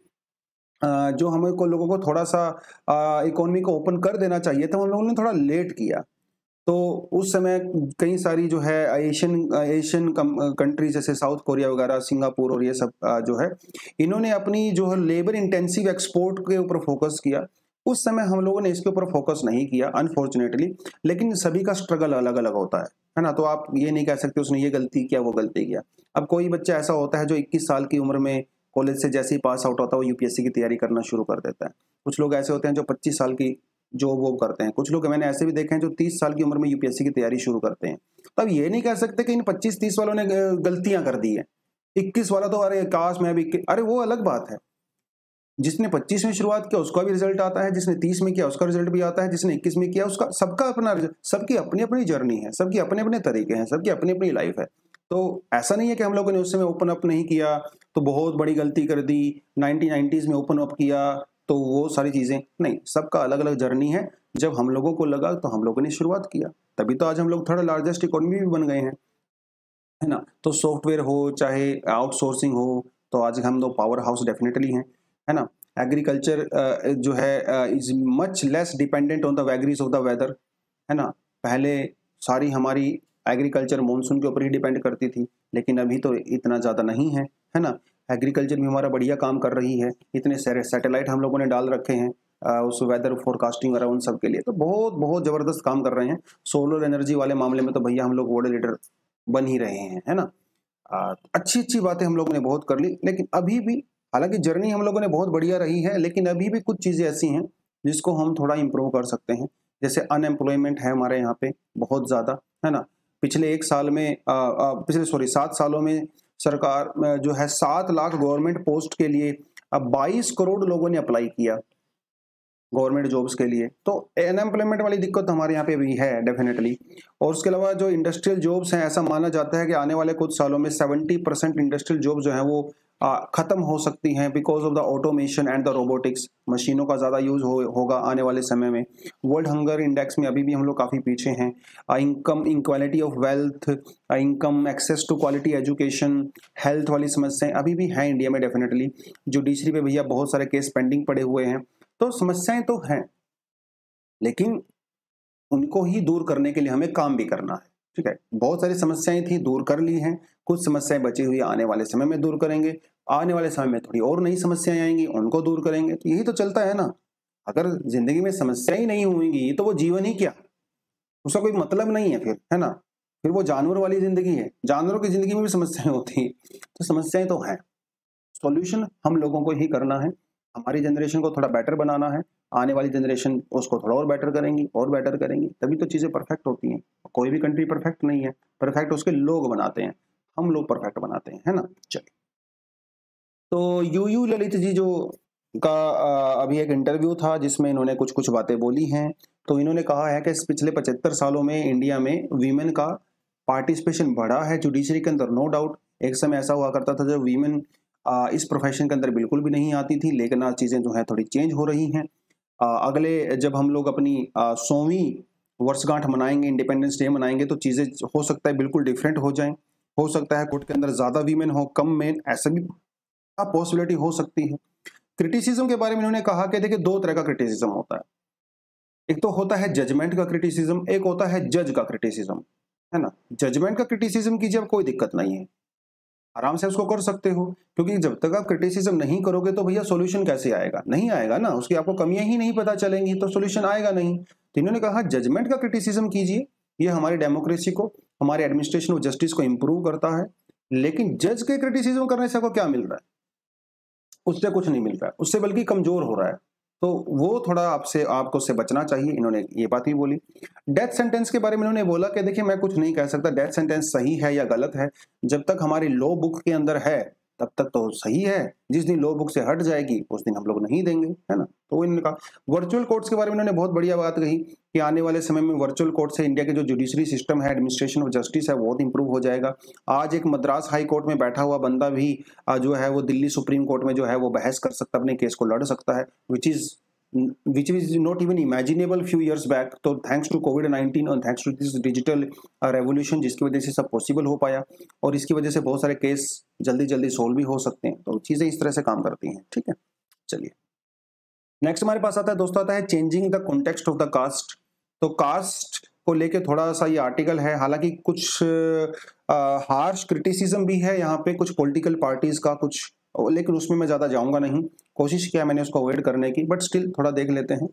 जो हमें को लोगों को थोड़ा सा इकोनॉमी को ओपन कर देना चाहिए था, हम लोगों ने थोड़ा लेट किया। तो उस समय कई सारी जो है एशियन एशियन कंट्रीज जैसे साउथ कोरिया वगैरह, सिंगापुर और ये सब जो है, इन्होंने अपनी जो है लेबर इंटेंसिव एक्सपोर्ट के ऊपर फोकस किया। उस समय हम लोगों ने इसके ऊपर फोकस नहीं किया अनफॉर्चुनेटली, लेकिन सभी का स्ट्रगल अलग अलग होता है, है ना। तो आप ये नहीं कह सकते उसने ये गलती किया वो गलती किया। अब कोई बच्चा ऐसा होता है जो इक्कीस साल की उम्र में कॉलेज से जैसे ही पास आउट होता है वो यूपीएससी की तैयारी करना शुरू कर देता है। कुछ लोग ऐसे होते हैं जो पच्चीस साल की जॉब वो करते हैं, कुछ लोग मैंने ऐसे भी देखे हैं जो तीस साल की उम्र में यूपीएससी की तैयारी शुरू करते हैं। तो अब ये नहीं कह सकते कि इन पच्चीस तीस वालों ने गलतियां कर दी है, इक्कीस वाला तो अरे काश मैं भी, अरे वो अलग बात है। जिसने पच्चीस में शुरुआत किया उसका भी रिजल्ट आता है, जिसने तीस में किया उसका रिजल्ट भी आता है, जिसने इक्कीस में किया उसका, सबका अपना, सबकी अपनी अपनी जर्नी है, सबकी अपने अपने तरीके हैं, सबकी अपनी अपनी लाइफ है। तो ऐसा नहीं है कि हम लोगों ने उस समय ओपन अप नहीं किया तो बहुत बड़ी गलती कर दी, नाइनटीन नाइंटीज़ में ओपन अप किया तो वो सारी चीजें नहीं, सबका अलग अलग जर्नी है। जब हम लोगों को लगा तो हम लोगों ने शुरुआत किया, तभी तो आज हम लोग थर्ड लार्जेस्ट इकोनॉमी भी बन गए हैं, है ना। तो सॉफ्टवेयर हो चाहे आउटसोर्सिंग हो, तो आज हम लोग पावर हाउस डेफिनेटली हैं, है ना। एग्रीकल्चर जो है is much less dependent on the vagaries of the weather, है ना। पहले सारी हमारी एग्रीकल्चर मानसून के ऊपर ही डिपेंड करती थी, लेकिन अभी तो इतना ज़्यादा नहीं है, है ना। एग्रीकल्चर भी हमारा बढ़िया काम कर रही है, इतने सारे सैटेलाइट हम लोगों ने डाल रखे हैं उस वेदर फोरकास्टिंग वगैरह उन सब के लिए, तो बहुत बहुत ज़बरदस्त काम कर रहे हैं। सोलर एनर्जी वाले मामले में तो भैया हम लोग वर्ल्ड लीडर बन ही रहे हैं, है ना। अच्छी अच्छी बातें हम लोगों ने बहुत कर ली, लेकिन अभी भी, हालांकि जर्नी हम लोगों ने बहुत बढ़िया रही है, लेकिन अभी भी कुछ चीज़ें ऐसी हैं जिसको हम थोड़ा इम्प्रूव कर सकते हैं। जैसे अनएम्प्लॉयमेंट है हमारे यहाँ पे बहुत ज़्यादा, है ना। पिछले एक साल में आ, आ, पिछले सॉरी सात सालों में सरकार आ, जो है सात लाख गवर्नमेंट पोस्ट के लिए अब बाईस करोड़ लोगों ने अप्लाई किया गवर्नमेंट जॉब्स के लिए। तो अनएम्प्लॉयमेंट वाली दिक्कत हमारे यहाँ पे भी है डेफिनेटली। और उसके अलावा जो इंडस्ट्रियल जॉब्स हैं, ऐसा माना जाता है कि आने वाले कुछ सालों में सत्तर परसेंट इंडस्ट्रियल जॉब जो है वो आ, खत्म हो सकती हैं because of the automation and the robotics. मशीनों का ज़्यादा यूज हो, होगा आने वाले समय में। वर्ल्ड हंगर इंडेक्स में अभी भी हम लोग काफ़ी पीछे हैं। Income inequality of wealth, income, access to quality education, health वाली समस्याएं अभी भी हैं इंडिया में डेफिनेटली। जुडिशरी पे भैया बहुत सारे केस पेंडिंग पड़े हुए हैं। तो समस्याएं तो हैं, लेकिन उनको ही दूर करने के लिए हमें काम भी करना है। ठीक है, बहुत सारी समस्याएं थी, दूर कर ली हैं। कुछ समस्याएं बची हुई आने वाले समय में दूर करेंगे। आने वाले समय में थोड़ी और नई समस्याएं आएंगी, उनको दूर करेंगे। तो यही तो चलता है ना। अगर जिंदगी में समस्याएं ही नहीं होंगी तो वो जीवन ही क्या, उसका कोई मतलब नहीं है फिर, है ना। फिर वो जानवर वाली जिंदगी है। जानवरों की जिंदगी में भी समस्याएं होती हैं। तो समस्याएं तो हैं, सॉल्यूशन हम लोगों को ही करना है। हमारी जनरेशन को थोड़ा बेटर बनाना है, आने वाली जनरेशन उसको थोड़ा और बेटर करेंगी और बेटर करेंगी, तभी तो चीज़ें परफेक्ट होती हैं। कोई भी कंट्री परफेक्ट नहीं है, परफेक्ट उसके लोग बनाते हैं, हम लोग परफेक्ट बनाते हैं, है ना। चलिए, तो यू यू ललित जी जो का आ, अभी एक इंटरव्यू था जिसमें इन्होंने कुछ कुछ बातें बोली हैं। तो इन्होंने कहा है कि इस पिछले पचहत्तर सालों में इंडिया में वीमेन का पार्टिसिपेशन बढ़ा है जुडिशरी के अंदर, नो डाउट। एक समय ऐसा हुआ करता था जब वीमेन आ, इस प्रोफेशन के अंदर बिल्कुल भी नहीं आती थी, लेकिन आज चीज़ें जो हैं थोड़ी चेंज हो रही हैं। आ, अगले जब हम लोग अपनी सौवीं वर्षगांठ मनाएंगे, इंडिपेंडेंस डे मनाएंगे, तो चीज़ें हो सकता है बिल्कुल डिफरेंट हो जाएं। हो सकता है कोर्ट के अंदर ज़्यादा वीमेन हो, कम मेन, ऐसा भी पॉसिबिलिटी हो सकती है। क्रिटिसिज्म के बारे में उन्होंने कहा कि देखिए दो तरह का क्रिटिसिज्म होता है। एक तो होता है जजमेंट का क्रिटिसिज्म, एक होता है जज का क्रिटिसिज्म, है ना। जजमेंट का क्रिटिसिज्म कीजिए, अब कोई दिक्कत नहीं है, आराम से उसको कर सकते हो, क्योंकि जब तक आप क्रिटिसिज्म नहीं करोगे तो भैया सॉल्यूशन कैसे आएगा, नहीं आएगा ना। उसकी आपको कमियां ही नहीं पता चलेंगी तो सॉल्यूशन आएगा नहीं। तो इन्होंने कहा जजमेंट का क्रिटिसिज्म कीजिए, ये हमारी डेमोक्रेसी को, हमारे एडमिनिस्ट्रेशन ऑफ जस्टिस को इंप्रूव करता है। लेकिन जज के क्रिटिसिज्म करने से आपको क्या मिल रहा है, उससे कुछ नहीं मिल रहा है, उससे बल्कि कमजोर हो रहा है। तो वो थोड़ा आपसे आपको उससे बचना चाहिए। इन्होंने ये बात भी बोली। डेथ सेंटेंस के बारे में इन्होंने बोला कि देखिए मैं कुछ नहीं कह सकता डेथ सेंटेंस सही है या गलत है, जब तक हमारी लॉ बुक के अंदर है तब तक तो सही है। जिस दिन लॉ बुक से हट जाएगी उस दिन हम लोग नहीं देंगे, है ना। तो इन्होंने कहा वर्चुअल कोर्ट्स के बारे में इन्होंने बहुत बढ़िया बात कही कि आने वाले समय में वर्चुअल कोर्ट से इंडिया के जो जुडिशरी सिस्टम है, एडमिनिस्ट्रेशन ऑफ जस्टिस है, बहुत इंप्रूव हो जाएगा। आज एक मद्रास हाई कोर्ट में बैठा हुआ बंदा भी जो है वो दिल्ली सुप्रीम कोर्ट में जो है वो बहस कर सकता है, अपने केस को लड़ सकता है, which is which is not even imaginable few years back। तो थैंक्स टू कोविड नाइनटीन और thanks to this digital revolution, जिसकी वजह से सब पॉसिबल हो पाया, और इसकी वजह से बहुत सारे केस जल्दी जल्दी सोल्व भी हो सकते हैं। तो चीज़ें इस तरह से काम करती हैं, ठीक है। चलिए नेक्स्ट हमारे पास आता है दोस्तों, आता है changing the context of the caste. तो कास्ट को लेके थोड़ा सा ये आर्टिकल है, हालांकि कुछ हार्श क्रिटिसिज्म भी है यहाँ पे कुछ पॉलिटिकल पार्टीज का कुछ, लेकिन उसमें मैं ज़्यादा जाऊंगा नहीं। कोशिश किया मैंने उसको अवॉइड करने की, बट स्टिल थोड़ा देख लेते हैं।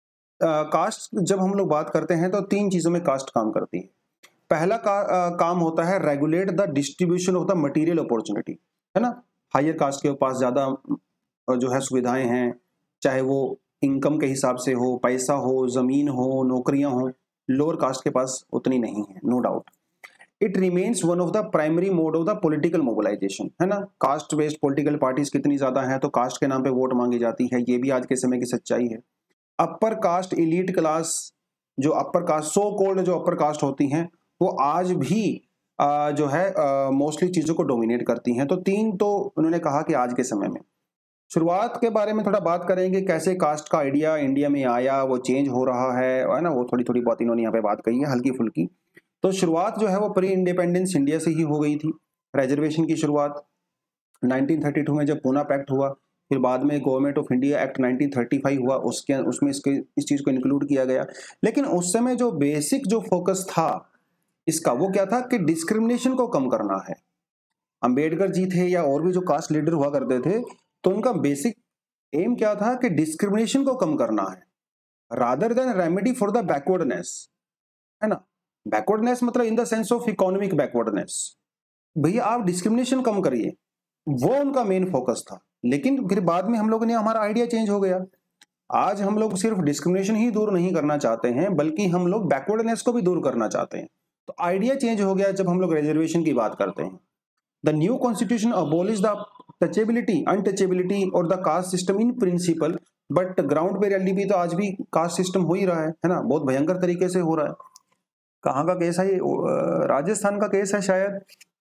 कास्ट जब हम लोग बात करते हैं तो तीन चीज़ों में कास्ट काम करती है। पहला का, आ, काम होता है regulate the distribution of the material opportunity, है ना। हायर कास्ट के पास ज़्यादा जो है सुविधाएं हैं, चाहे वो इनकम के हिसाब से हो, पैसा हो, ज़मीन हो, नौकरियां हो। लोअर कास्ट के पास उतनी नहीं है, no doubt. It remains one of the primary mode of the political mobilisation, है ना। कास्ट बेस्ड पॉलिटिकल पार्टीज कितनी ज्यादा हैं तो कास्ट के नाम पे वोट मांगी जाती है, ये भी आज के समय की सच्चाई है। अपर कास्ट एलीट क्लास, जो अपर कास्ट सो कॉल्ड जो अपर कास्ट होती हैं, वो आज भी आ, जो है मोस्टली चीजों को डोमिनेट करती हैं। तो तीन तो उन्होंने कहा कि आज के समय में, शुरुआत के बारे में थोड़ा बात करेंगे, कैसे कास्ट का आइडिया इंडिया में आया, वो चेंज हो रहा है ना, वो थोड़ी थोड़ी बात इन्होंने यहाँ पे बात कही है हल्की फुल्की। तो शुरुआत जो है वो प्री इंडिपेंडेंस इंडिया से ही हो गई थी। रिजर्वेशन की शुरुआत नाइनटीन थर्टी टू में जब पूना पैक्ट हुआ, फिर बाद में government of India act nineteen thirty five हुआ, उसके उसमें इसके इस चीज़ को इंक्लूड किया गया। लेकिन उस समय जो बेसिक जो फोकस था इसका, वो क्या था कि डिस्क्रिमिनेशन को कम करना है। अंबेडकर जी थे या और भी जो कास्ट लीडर हुआ करते थे, तो उनका बेसिक एम क्या था कि डिस्क्रिमिनेशन को कम करना है, rather than remedy for the backwardness, है ना। बैकवर्डनेस मतलब in the sense of economic backwardness, भैया आप डिस्क्रिमिनेशन कम करिए, वो उनका मेन फोकस था। लेकिन फिर बाद में हम लोगों ने, हमारा आइडिया चेंज हो गया। आज हम लोग सिर्फ डिस्क्रिमिनेशन ही दूर नहीं करना चाहते हैं, बल्कि हम लोग बैकवर्डनेस को भी दूर करना चाहते हैं। तो आइडिया चेंज हो गया जब हम लोग रिजर्वेशन की बात करते हैं। The new constitution abolish the touchability, untouchability और the caste system in principle, but ground पे रियलिटी तो आज भी कास्ट सिस्टम हो ही रहा है, है ना, बहुत भयंकर तरीके से हो रहा है। कहाँ का केस है ये? राजस्थान का केस है शायद,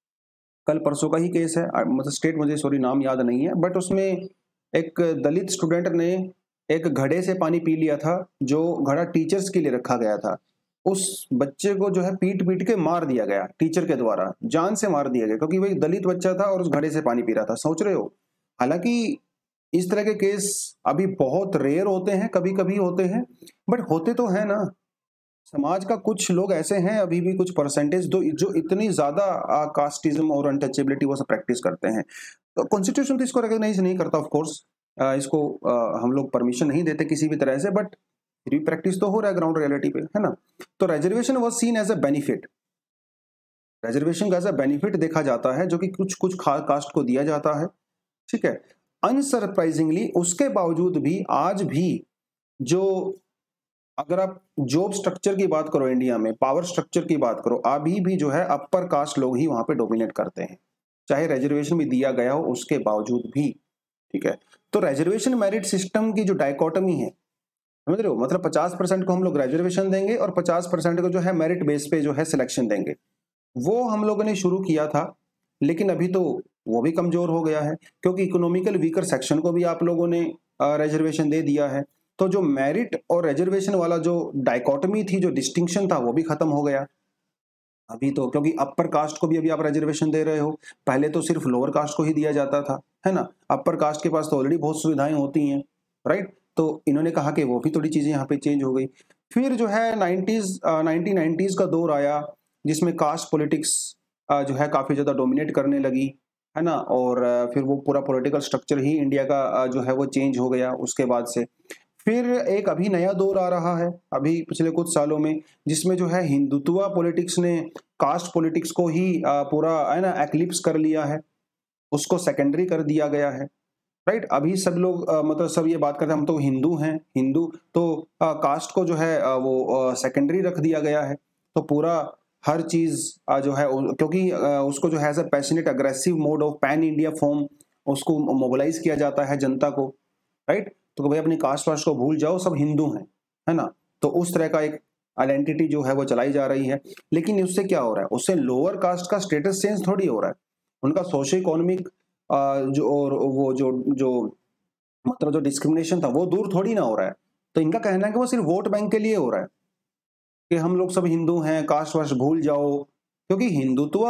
कल परसों का ही केस है, मतलब स्टेट मुझे सॉरी नाम याद नहीं है, बट उसमें एक दलित स्टूडेंट ने एक घड़े से पानी पी लिया था, जो घड़ा टीचर्स के लिए रखा गया था। उस बच्चे को जो है पीट पीट के मार दिया गया टीचर के द्वारा, जान से मार दिया गया, क्योंकि वही दलित बच्चा था और उस घड़े से पानी पी रहा था। सोच रहे हो? हालांकि इस तरह के केस अभी बहुत रेयर होते हैं, कभी कभी होते हैं, बट होते तो है ना। समाज का कुछ लोग ऐसे हैं, अभी भी कुछ परसेंटेज दो, जो इतनी ज्यादा कास्टिज्म और अनटचेबिलिटी वो सब प्रैक्टिस करते हैं। तो कॉन्स्टिट्यूशन तो इसको रिकॉग्नाइज नहीं करता, ऑफ कोर्स इसको आ, हम लोग परमिशन नहीं देते किसी भी तरह से, बट फिर भी प्रैक्टिस तो हो रहा है ग्राउंड रियलिटी पे, है ना। तो reservation was seen as a benefit, reservation का एज अ बेनिफिट देखा जाता है, जो कि कुछ कुछ कास्ट को दिया जाता है, ठीक है। अनसरप्राइजिंगली उसके बावजूद भी आज भी जो, अगर आप जॉब स्ट्रक्चर की बात करो इंडिया में, पावर स्ट्रक्चर की बात करो, अभी भी जो है अपर कास्ट लोग ही वहां पे डोमिनेट करते हैं, चाहे रिजर्वेशन भी दिया गया हो उसके बावजूद भी, ठीक है। तो रिजर्वेशन मेरिट सिस्टम की जो डायकोटमी है, समझ रहे हो, मतलब पचास परसेंट को हम लोग रिजर्वेशन देंगे और पचास परसेंट को जो है मेरिट बेस पे जो है सिलेक्शन देंगे, वो हम लोगों ने शुरू किया था। लेकिन अभी तो वो भी कमजोर हो गया है, क्योंकि इकोनॉमिकल वीकर सेक्शन को भी आप लोगों ने रिजर्वेशन दे दिया है। तो जो मेरिट और रिजर्वेशन वाला जो डायकोटमी थी, जो डिस्टिंक्शन था, वो भी खत्म हो गया अभी तो, क्योंकि अपर कास्ट को भी अभी आप रिजर्वेशन दे रहे हो। पहले तो सिर्फ लोअर कास्ट को ही दिया जाता था, है ना। अपर कास्ट के पास तो ऑलरेडी बहुत सुविधाएं होती हैं, राइट। तो इन्होंने कहा कि वो भी थोड़ी चीजें यहाँ पे चेंज हो गई। फिर जो है नाइन्टीज नाइनटीन नाइन्टीज का दौर आया, जिसमें कास्ट पॉलिटिक्स जो है काफी ज्यादा डोमिनेट करने लगी, है ना। और फिर वो पूरा पॉलिटिकल स्ट्रक्चर ही इंडिया का जो है वो चेंज हो गया उसके बाद से। फिर एक अभी नया दौर आ रहा है अभी पिछले कुछ सालों में, जिसमें जो है हिंदुत्व पॉलिटिक्स ने कास्ट पॉलिटिक्स को ही पूरा, है ना, एक्लिप्स कर लिया है, उसको सेकेंडरी कर दिया गया है, राइट। अभी सब लोग मतलब सब ये बात करते हैं हम तो हिंदू हैं, हिंदू, तो कास्ट को जो है वो सेकेंडरी रख दिया गया है। तो पूरा हर चीज जो है, क्योंकि उसको जो है as a passionate aggressive mode of pan India form उसको मोबिलाइज किया जाता है जनता को, राइट। तो भाई अपनी कास्ट वास्ट को भूल जाओ, सब हिंदू हैं, है ना। तो उस तरह का एक आइडेंटिटी जो है वो चलाई जा रही है। लेकिन उससे क्या हो रहा है, उससे लोअर कास्ट का स्टेटस चेंज थोड़ी हो रहा है, उनका सोशो इकोनॉमिक जो और वो जो जो मतलब जो डिस्क्रिमिनेशन था वो दूर थोड़ी ना हो रहा है। तो इनका कहना है कि वो सिर्फ वोट बैंक के लिए हो रहा है, कि हम लोग सब हिंदू हैं, कास्ट वास्ट भूल जाओ। क्योंकि हिंदुत्व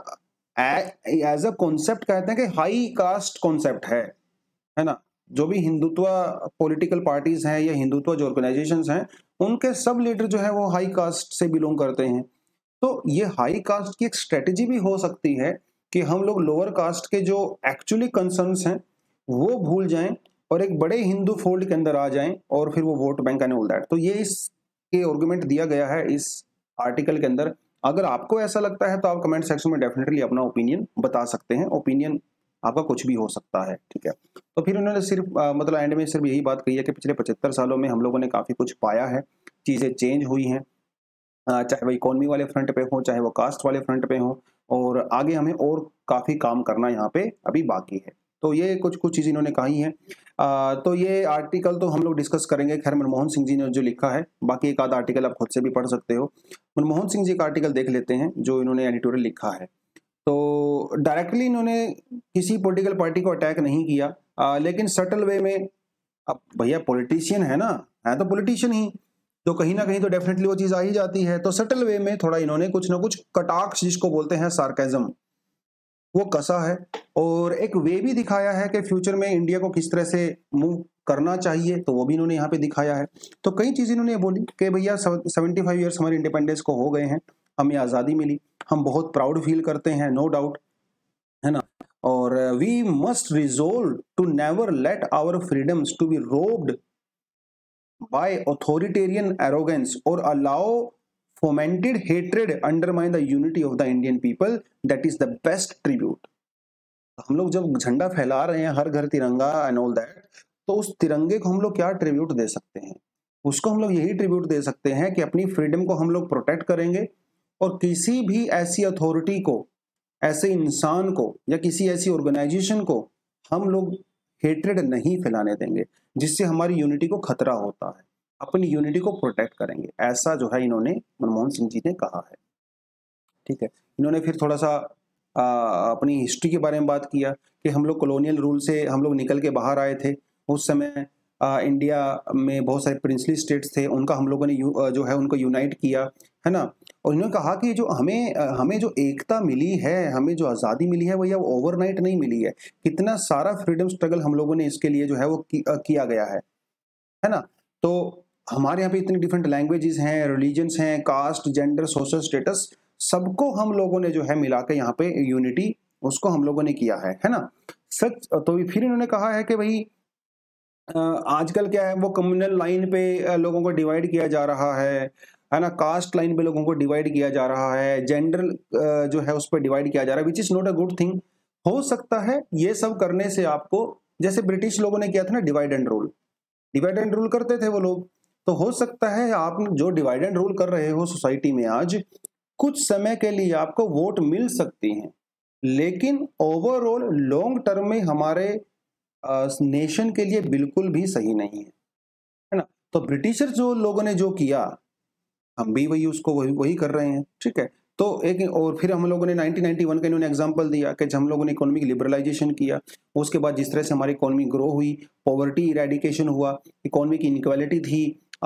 एज अ कॉन्सेप्ट कहते हैं कि हाई कास्ट कॉन्सेप्ट है, है ना। जो भी हिंदुत्व पॉलिटिकल पार्टीज हैं या हिंदुत्व जो ऑर्गेनाइजेशंस हैं, उनके सब लीडर जो है वो हाई कास्ट से बिलोंग करते हैं। तो ये हाई कास्ट की एक स्ट्रेटेजी भी हो सकती है कि हम लोग लोअर कास्ट के जो एक्चुअली कंसर्न्स हैं वो भूल जाएं और एक बड़े हिंदू फोल्ड के अंदर आ जाएं, और फिर वो vote bank and all that. तो ये इसके आर्गुमेंट दिया गया है इस आर्टिकल के अंदर। अगर आपको ऐसा लगता है तो आप कमेंट सेक्शन में डेफिनेटली अपना ओपिनियन बता सकते हैं, ओपिनियन आपका कुछ भी हो सकता है, ठीक है। तो फिर उन्होंने सिर्फ आ, मतलब एंड में सिर्फ यही बात कही है कि पिछले पचहत्तर सालों में हम लोगों ने काफी कुछ पाया है, चीजें चेंज हुई हैं, चाहे वो इकोनॉमी वाले फ्रंट पे हो, चाहे वो कास्ट वाले फ्रंट पे हो, और आगे हमें और काफी काम करना यहाँ पे अभी बाकी है। तो ये कुछ कुछ चीज इन्होंने कही है। आ, तो ये आर्टिकल तो हम लोग डिस्कस करेंगे, खैर मनमोहन सिंह जी ने जो लिखा है, बाकी एक आधा आर्टिकल आप खुद से भी पढ़ सकते हो। मनमोहन सिंह जी का आर्टिकल देख लेते हैं जो इन्होंने एडिटोरियल लिखा है। तो डायरेक्टली इन्होंने किसी पॉलिटिकल पार्टी को अटैक नहीं किया, आ, लेकिन सटल वे में, अब भैया पॉलिटिशियन है ना, है तो पॉलिटिशियन ही, तो कहीं ना कहीं तो डेफिनेटली वो चीज आ ही जाती है। तो सटल वे में थोड़ा इन्होंने कुछ ना कुछ कटाक्ष, जिसको बोलते हैं सार्केज्म, वो कसा है, और एक वे भी दिखाया है कि फ्यूचर में इंडिया को किस तरह से मूव करना चाहिए, तो वो भी इन्होंने यहाँ पे दिखाया है। तो कई चीज इन्होंने बोली कि भैया सेवेंटी फाइव ईयर्स हमारी इंडिपेंडेंस को हो गए हैं, हमें आज़ादी मिली, हम बहुत प्राउड फील करते हैं, नो डाउट, है ना। और we must resolve to never let our freedoms to be robbed by authoritarian arrogance or allow fomented hatred undermine the unity of the Indian people, that is the best tribute। हम लोग जब झंडा फैला रहे हैं हर घर तिरंगा एंड ऑल दैट, तो उस तिरंगे को हम लोग क्या ट्रिब्यूट दे सकते हैं? उसको हम लोग यही ट्रिब्यूट दे सकते हैं कि अपनी फ्रीडम को हम लोग प्रोटेक्ट करेंगे और किसी भी ऐसी अथॉरिटी को, ऐसे इंसान को या किसी ऐसी ऑर्गेनाइजेशन को हम लोग हेट्रेड नहीं फैलाने देंगे जिससे हमारी यूनिटी को खतरा होता है। अपनी यूनिटी को प्रोटेक्ट करेंगे, ऐसा जो है इन्होंने मनमोहन सिंह जी ने कहा है। ठीक है, इन्होंने फिर थोड़ा सा आ, अपनी हिस्ट्री के बारे में बात किया कि हम लोग कॉलोनियल रूल से हम लोग निकल के बाहर आए थे। उस समय आ, इंडिया में बहुत सारे प्रिंसली स्टेट्स थे, उनका हम लोगों ने यू, जो है उनको यूनाइट किया है ना। और इन्होंने कहा कि जो हमें हमें जो एकता मिली है, हमें जो आज़ादी मिली है वो यह ओवरनाइट नहीं मिली है। कितना सारा फ्रीडम स्ट्रगल हम लोगों ने इसके लिए जो है वो की, किया गया है है ना। तो हमारे यहाँ पे इतनी डिफरेंट लैंग्वेजेस हैं, रिलीजन्स हैं, कास्ट, जेंडर, सोशल स्टेटस, सबको हम लोगों ने जो है मिला के यहाँ पे यूनिटी उसको हम लोगों ने किया है है ना। सच तो फिर इन्होंने कहा है कि भाई आजकल क्या है वो कम्युनल लाइन पे लोगों को डिवाइड किया जा रहा है है ना, कास्ट लाइन पे लोगों को डिवाइड किया जा रहा है, जेंडर जो है उस पर डिवाइड किया जा रहा है, which is not a good thing. हो सकता है ये सब करने से आपको, जैसे ब्रिटिश लोगों ने किया था ना divide and rule, divide and rule करते थे वो लोग, तो हो सकता है आप जो डिवाइड एंड रूल कर रहे हो सोसाइटी में आज, कुछ समय के लिए आपको वोट मिल सकती हैं, लेकिन ओवरऑल लॉन्ग टर्म में हमारे नेशन के लिए बिल्कुल भी सही नहीं है है ना। तो ब्रिटिशर जो लोगों ने जो किया हम भी वही उसको वही वही कर रहे हैं। ठीक है, तो एक और फिर हम लोगों ने नाइनटीन नाइंटी वन का इन्होंने एग्जांपल दिया कि जब हम लोगों ने इकोनॉमिक लिबरलाइजेशन किया, उसके बाद जिस तरह से हमारी इकोनॉमी ग्रो हुई, पॉवर्टी इरेडिकेशन हुआ, इकोनॉमिक इनइक्वालिटी थी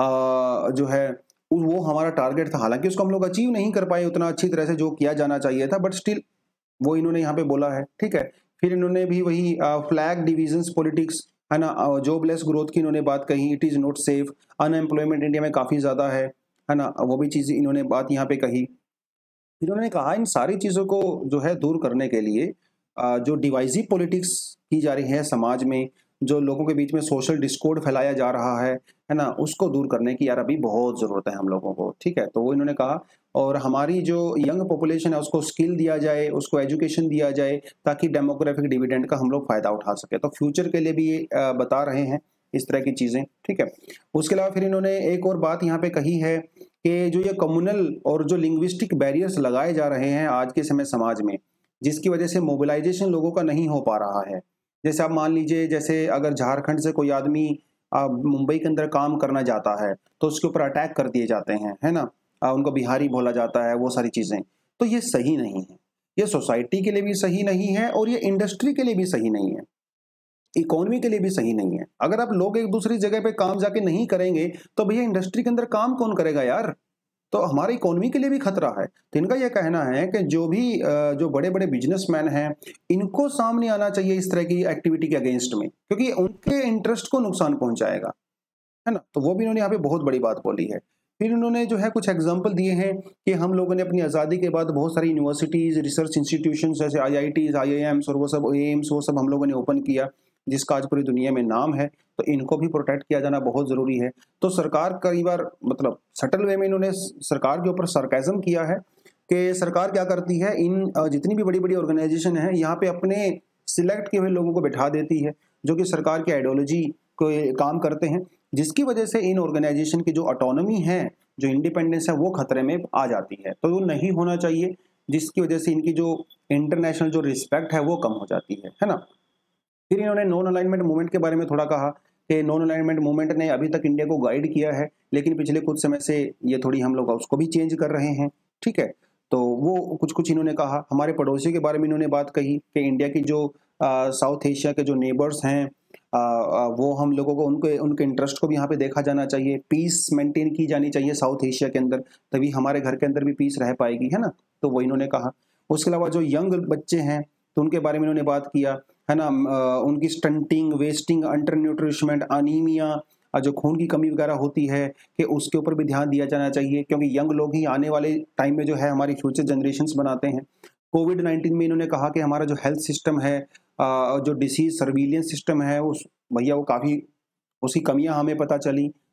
आ, जो है वो हमारा टारगेट था। हालांकि उसको हम लोग अचीव नहीं कर पाए उतना अच्छी तरह से जो किया जाना चाहिए था, बट स्टिल वो इन्होंने यहाँ पे बोला है। ठीक है, फिर इन्होंने भी वही फ्लैग डिविजन्स पॉलिटिक्स है ना, जॉबलेस ग्रोथ की इन्होंने बात कही, it is not safe, unemployment India में काफ़ी ज़्यादा है है ना, वो भी चीज़ इन्होंने बात यहाँ पे कही। फिर उन्होंने कहा इन सारी चीज़ों को जो है दूर करने के लिए जो डिवाइसिव पॉलिटिक्स की जा रही है समाज में, जो लोगों के बीच में सोशल डिस्कॉर्ड फैलाया जा रहा है है ना, उसको दूर करने की यार अभी बहुत ज़रूरत है हम लोगों को। ठीक है, तो वो इन्होंने कहा, और हमारी जो यंग पॉपुलेशन है उसको स्किल दिया जाए, उसको एजुकेशन दिया जाए, ताकि डेमोग्राफिक डिविडेंड का हम लोग फ़ायदा उठा सके। तो फ्यूचर के लिए भी ये बता रहे हैं इस तरह की चीज़ें। ठीक है, उसके अलावा फिर इन्होंने एक और बात यहाँ पे कही है कि जो ये कम्युनल और जो लिंग्विस्टिक बैरियर्स लगाए जा रहे हैं आज के समय समाज में, जिसकी वजह से मोबिलाइजेशन लोगों का नहीं हो पा रहा है। जैसे आप मान लीजिए, जैसे अगर झारखंड से कोई आदमी मुंबई के अंदर काम करना जाता है तो उसके ऊपर अटैक कर दिए जाते हैं है ना, आ, उनको बिहारी बोला जाता है, वो सारी चीज़ें, तो ये सही नहीं है। ये सोसाइटी के लिए भी सही नहीं है और ये इंडस्ट्री के लिए भी सही नहीं है, इकोनॉमी के लिए भी सही नहीं है। अगर आप लोग एक दूसरी जगह पे काम जाके नहीं करेंगे तो भैया इंडस्ट्री के अंदर काम कौन करेगा यार, तो हमारी इकोनॉमी के लिए भी खतरा है। तो इनका यह कहना है कि जो भी जो बड़े बड़े बिजनेसमैन हैं इनको सामने आना चाहिए इस तरह की एक्टिविटी के अगेंस्ट में, क्योंकि उनके इंटरेस्ट को नुकसान पहुंचाएगा है ना। तो वो भी इन्होंने यहाँ पे बहुत बड़ी बात बोली है। फिर उन्होंने जो है कुछ एग्जाम्पल दिए हैं कि हम लोगों ने अपनी आज़ादी के बाद बहुत सारी यूनिवर्सिटीज़, रिसर्च इंस्टीट्यूशन जैसे आई आई टीज़, आई आई एम्स और वो सब एम्स वो सब हम लोगों ने ओपन किया, जिसका आज पूरी दुनिया में नाम है। तो इनको भी प्रोटेक्ट किया जाना बहुत ज़रूरी है। तो सरकार कई बार मतलब सटल वे में इन्होंने सरकार के ऊपर सरकाज़म किया है कि सरकार क्या करती है, इन जितनी भी बड़ी बड़ी ऑर्गेनाइजेशन है यहाँ पे अपने सिलेक्ट किए हुए लोगों को बैठा देती है जो कि सरकार की आइडियोलॉजी को काम करते हैं, जिसकी वजह से इन ऑर्गेनाइजेशन की जो ऑटोनॉमी है, जो इंडिपेंडेंस है, वो खतरे में आ जाती है। तो वो नहीं होना चाहिए, जिसकी वजह से इनकी जो इंटरनेशनल जो रिस्पेक्ट है वो कम हो जाती है है ना। फिर इन्होंने नॉन अलाइनमेंट मूवमेंट के बारे में थोड़ा कहा कि नॉन अलाइनमेंट मूवमेंट ने अभी तक इंडिया को गाइड किया है, लेकिन पिछले कुछ समय से ये थोड़ी हम लोग उसको भी चेंज कर रहे हैं। ठीक है, तो वो कुछ कुछ इन्होंने कहा। हमारे पड़ोसी के बारे में इन्होंने बात कही कि इंडिया की जो साउथ एशिया के जो नेबर्स हैं आ, आ, वो हम लोगों को उनके उनके इंटरेस्ट को भी यहाँ पे देखा जाना चाहिए, पीस मेंटेन की जानी चाहिए साउथ एशिया के अंदर, तभी हमारे घर के अंदर भी पीस रह पाएगी है ना। तो वो इन्होंने कहा। उसके अलावा जो यंग बच्चे हैं तो उनके बारे में इन्होंने बात किया है ना, उनकी स्टंटिंग, वेस्टिंग, अंडर न्यूट्रिशमेंट, अनीमिया, जो खून की कमी वगैरह होती है कि उसके ऊपर भी ध्यान दिया जाना चाहिए, क्योंकि यंग लोग ही आने वाले टाइम में जो है हमारी फ्यूचर जनरेशन्स बनाते हैं। कोविड नाइन्टीन में इन्होंने कहा कि हमारा जो हेल्थ सिस्टम है, जो डिसीज सर्विलियंस सिस्टम है, उस भैया वो काफ़ी उसकी कमियां हमें पता चली।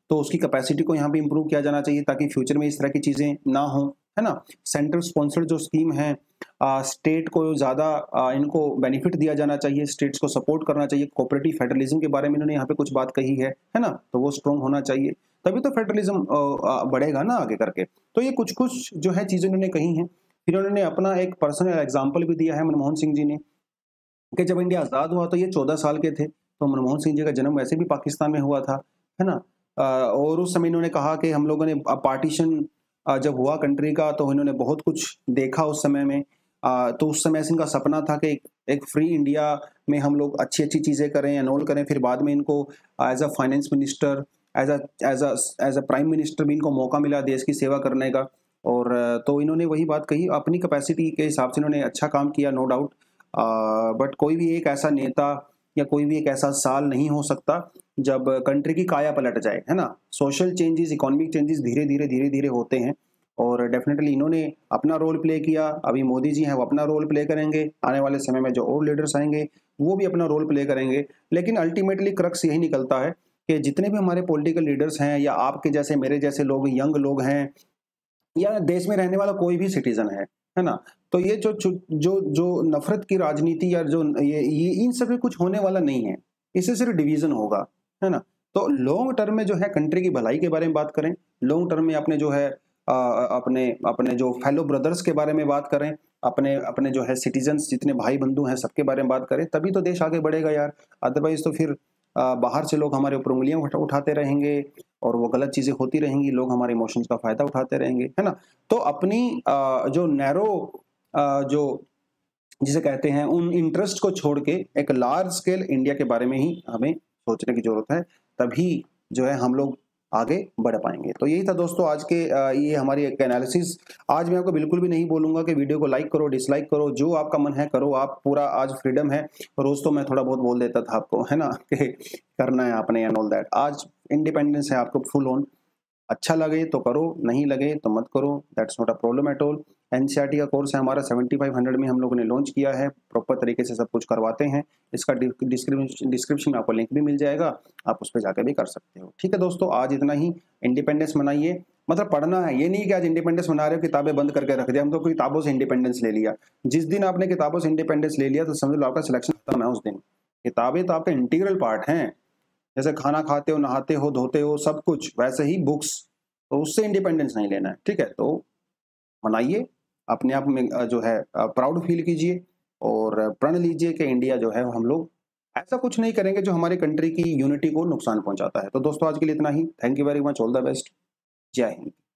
तो उसकी कैपेसिटी को यहाँ पे इंप्रूव किया जाना चाहिए ताकि फ्यूचर में इस तरह की चीज़ें ना हो, है ना। सेंट्रल स्पॉन्सर्ड जो स्कीम है, स्टेट को ज़्यादा इनको बेनिफिट दिया जाना चाहिए, स्टेट्स को सपोर्ट करना चाहिए। कोऑपरेटिव फेडरलिज्म के बारे में इन्होंने यहाँ पे कुछ बात कही है है ना, तो वो स्ट्रॉन्ग होना चाहिए, तभी तो फेडरलिज्म बढ़ेगा ना आगे करके। तो ये कुछ कुछ जो है चीज़ें इन्होंने कही हैं। फिर उन्होंने अपना एक पर्सनल एग्जाम्पल भी दिया है मनमोहन सिंह जी ने, कि जब इंडिया आज़ाद हुआ तो ये चौदह साल के थे, तो मनमोहन सिंह जी का जन्म वैसे भी पाकिस्तान में हुआ था, है ना। और उस समय इन्होंने कहा कि हम लोगों ने पार्टीशन जब हुआ कंट्री का तो इन्होंने बहुत कुछ देखा उस समय में। तो उस समय से इनका सपना था कि एक फ्री इंडिया में हम लोग अच्छी अच्छी चीज़ें करें, एनरोल करें। फिर बाद में इनको as a finance minister, as a as a as a prime minister भी इनको मौका मिला देश की सेवा करने का। और तो इन्होंने वही बात कही, अपनी कैपेसिटी के हिसाब से इन्होंने अच्छा काम किया, नो डाउट। बट कोई भी एक ऐसा नेता या कोई भी एक ऐसा साल नहीं हो सकता जब कंट्री की काया पलट जाए, है ना। सोशल चेंजेस, इकोनॉमिक चेंजेस धीरे धीरे धीरे धीरे होते हैं, और डेफिनेटली इन्होंने अपना रोल प्ले किया। अभी मोदी जी हैं वो अपना रोल प्ले करेंगे, आने वाले समय में जो और लीडर्स आएंगे वो भी अपना रोल प्ले करेंगे। लेकिन अल्टीमेटली क्रक्स यही निकलता है कि जितने भी हमारे पॉलिटिकल लीडर्स हैं, या आपके जैसे मेरे जैसे लोग, यंग लोग हैं, या देश में रहने वाला कोई भी सिटीजन है, है ना, तो ये जो जो जो नफरत की राजनीति या जो ये, ये इन सब में कुछ होने वाला नहीं है, इससे सिर्फ डिवीजन होगा, है ना। तो लॉन्ग टर्म में जो है कंट्री की भलाई के बारे में बात करें, लॉन्ग टर्म में अपने जो है आ, अपने अपने जो फेलो ब्रदर्स के बारे में बात करें, अपने अपने जो है सिटीजन्स जितने भाई बंधु हैं सबके बारे में बात करें, तभी तो देश आगे बढ़ेगा यार। अदरवाइज तो फिर आ, बाहर से लोग हमारे ऊपर उंगलियां उठा, उठाते रहेंगे और वो गलत चीजें होती रहेंगी, लोग हमारे इमोशंस का फायदा उठाते रहेंगे, है ना। तो अपनी आ, जो नैरो जो जिसे कहते हैं उन इंटरेस्ट को छोड़ के एक लार्ज स्केल इंडिया के बारे में ही हमें सोचने की जरूरत है, तभी जो है हम लोग आगे बढ़ पाएंगे। तो यही था दोस्तों आज के ये हमारी एक एनालिसिस। आज मैं आपको बिल्कुल भी नहीं बोलूंगा कि वीडियो को लाइक करो, डिसलाइक करो, जो आपका मन है करो, आप पूरा आज फ्रीडम है। रोज तो मैं थोड़ा बहुत बोल देता था आपको, है ना, कि करना है आपने एंड ऑल दैट। आज इंडिपेंडेंस है आपको फुल ऑन, अच्छा लगे तो करो, नहीं लगे तो मत करो, that's not a problem at all. NCERT का कोर्स है हमारा सेवेंटी फाइव हंड्रेड में हम लोगों ने लॉन्च किया है, प्रॉपर तरीके से सब कुछ करवाते हैं। इसका डिस्क्रिप्शन डिस्क्रिप्शन में आपको लिंक भी मिल जाएगा, आप उस पर जाकर भी कर सकते हो। ठीक है दोस्तों, आज इतना ही। इंडिपेंडेंस मनाइए, मतलब पढ़ना है, ये नहीं कि आज इंडिपेंडेंस मना रहे हो किताबें बंद करके रख दिया, हम तो किताबों से इंडिपेंडेंस ले लिया। जिस दिन आपने किताबों से इंडिपेंडेंस ले लिया तो समझ लो आपका सिलेक्शन खत्म है उस दिन। किताबें तो आपका इंटीग्रल पार्ट हैं, जैसे खाना खाते हो, नहाते हो, धोते हो, सब कुछ, वैसे ही बुक्स, तो उससे इंडिपेंडेंस नहीं लेना है। ठीक है, तो मनाइए, अपने आप में जो है प्राउड फील कीजिए और प्रण लीजिए कि इंडिया जो है हम लोग ऐसा कुछ नहीं करेंगे जो हमारी कंट्री की यूनिटी को नुकसान पहुंचाता है। तो दोस्तों आज के लिए इतना ही। Thank you very much, all the best, जय हिंद।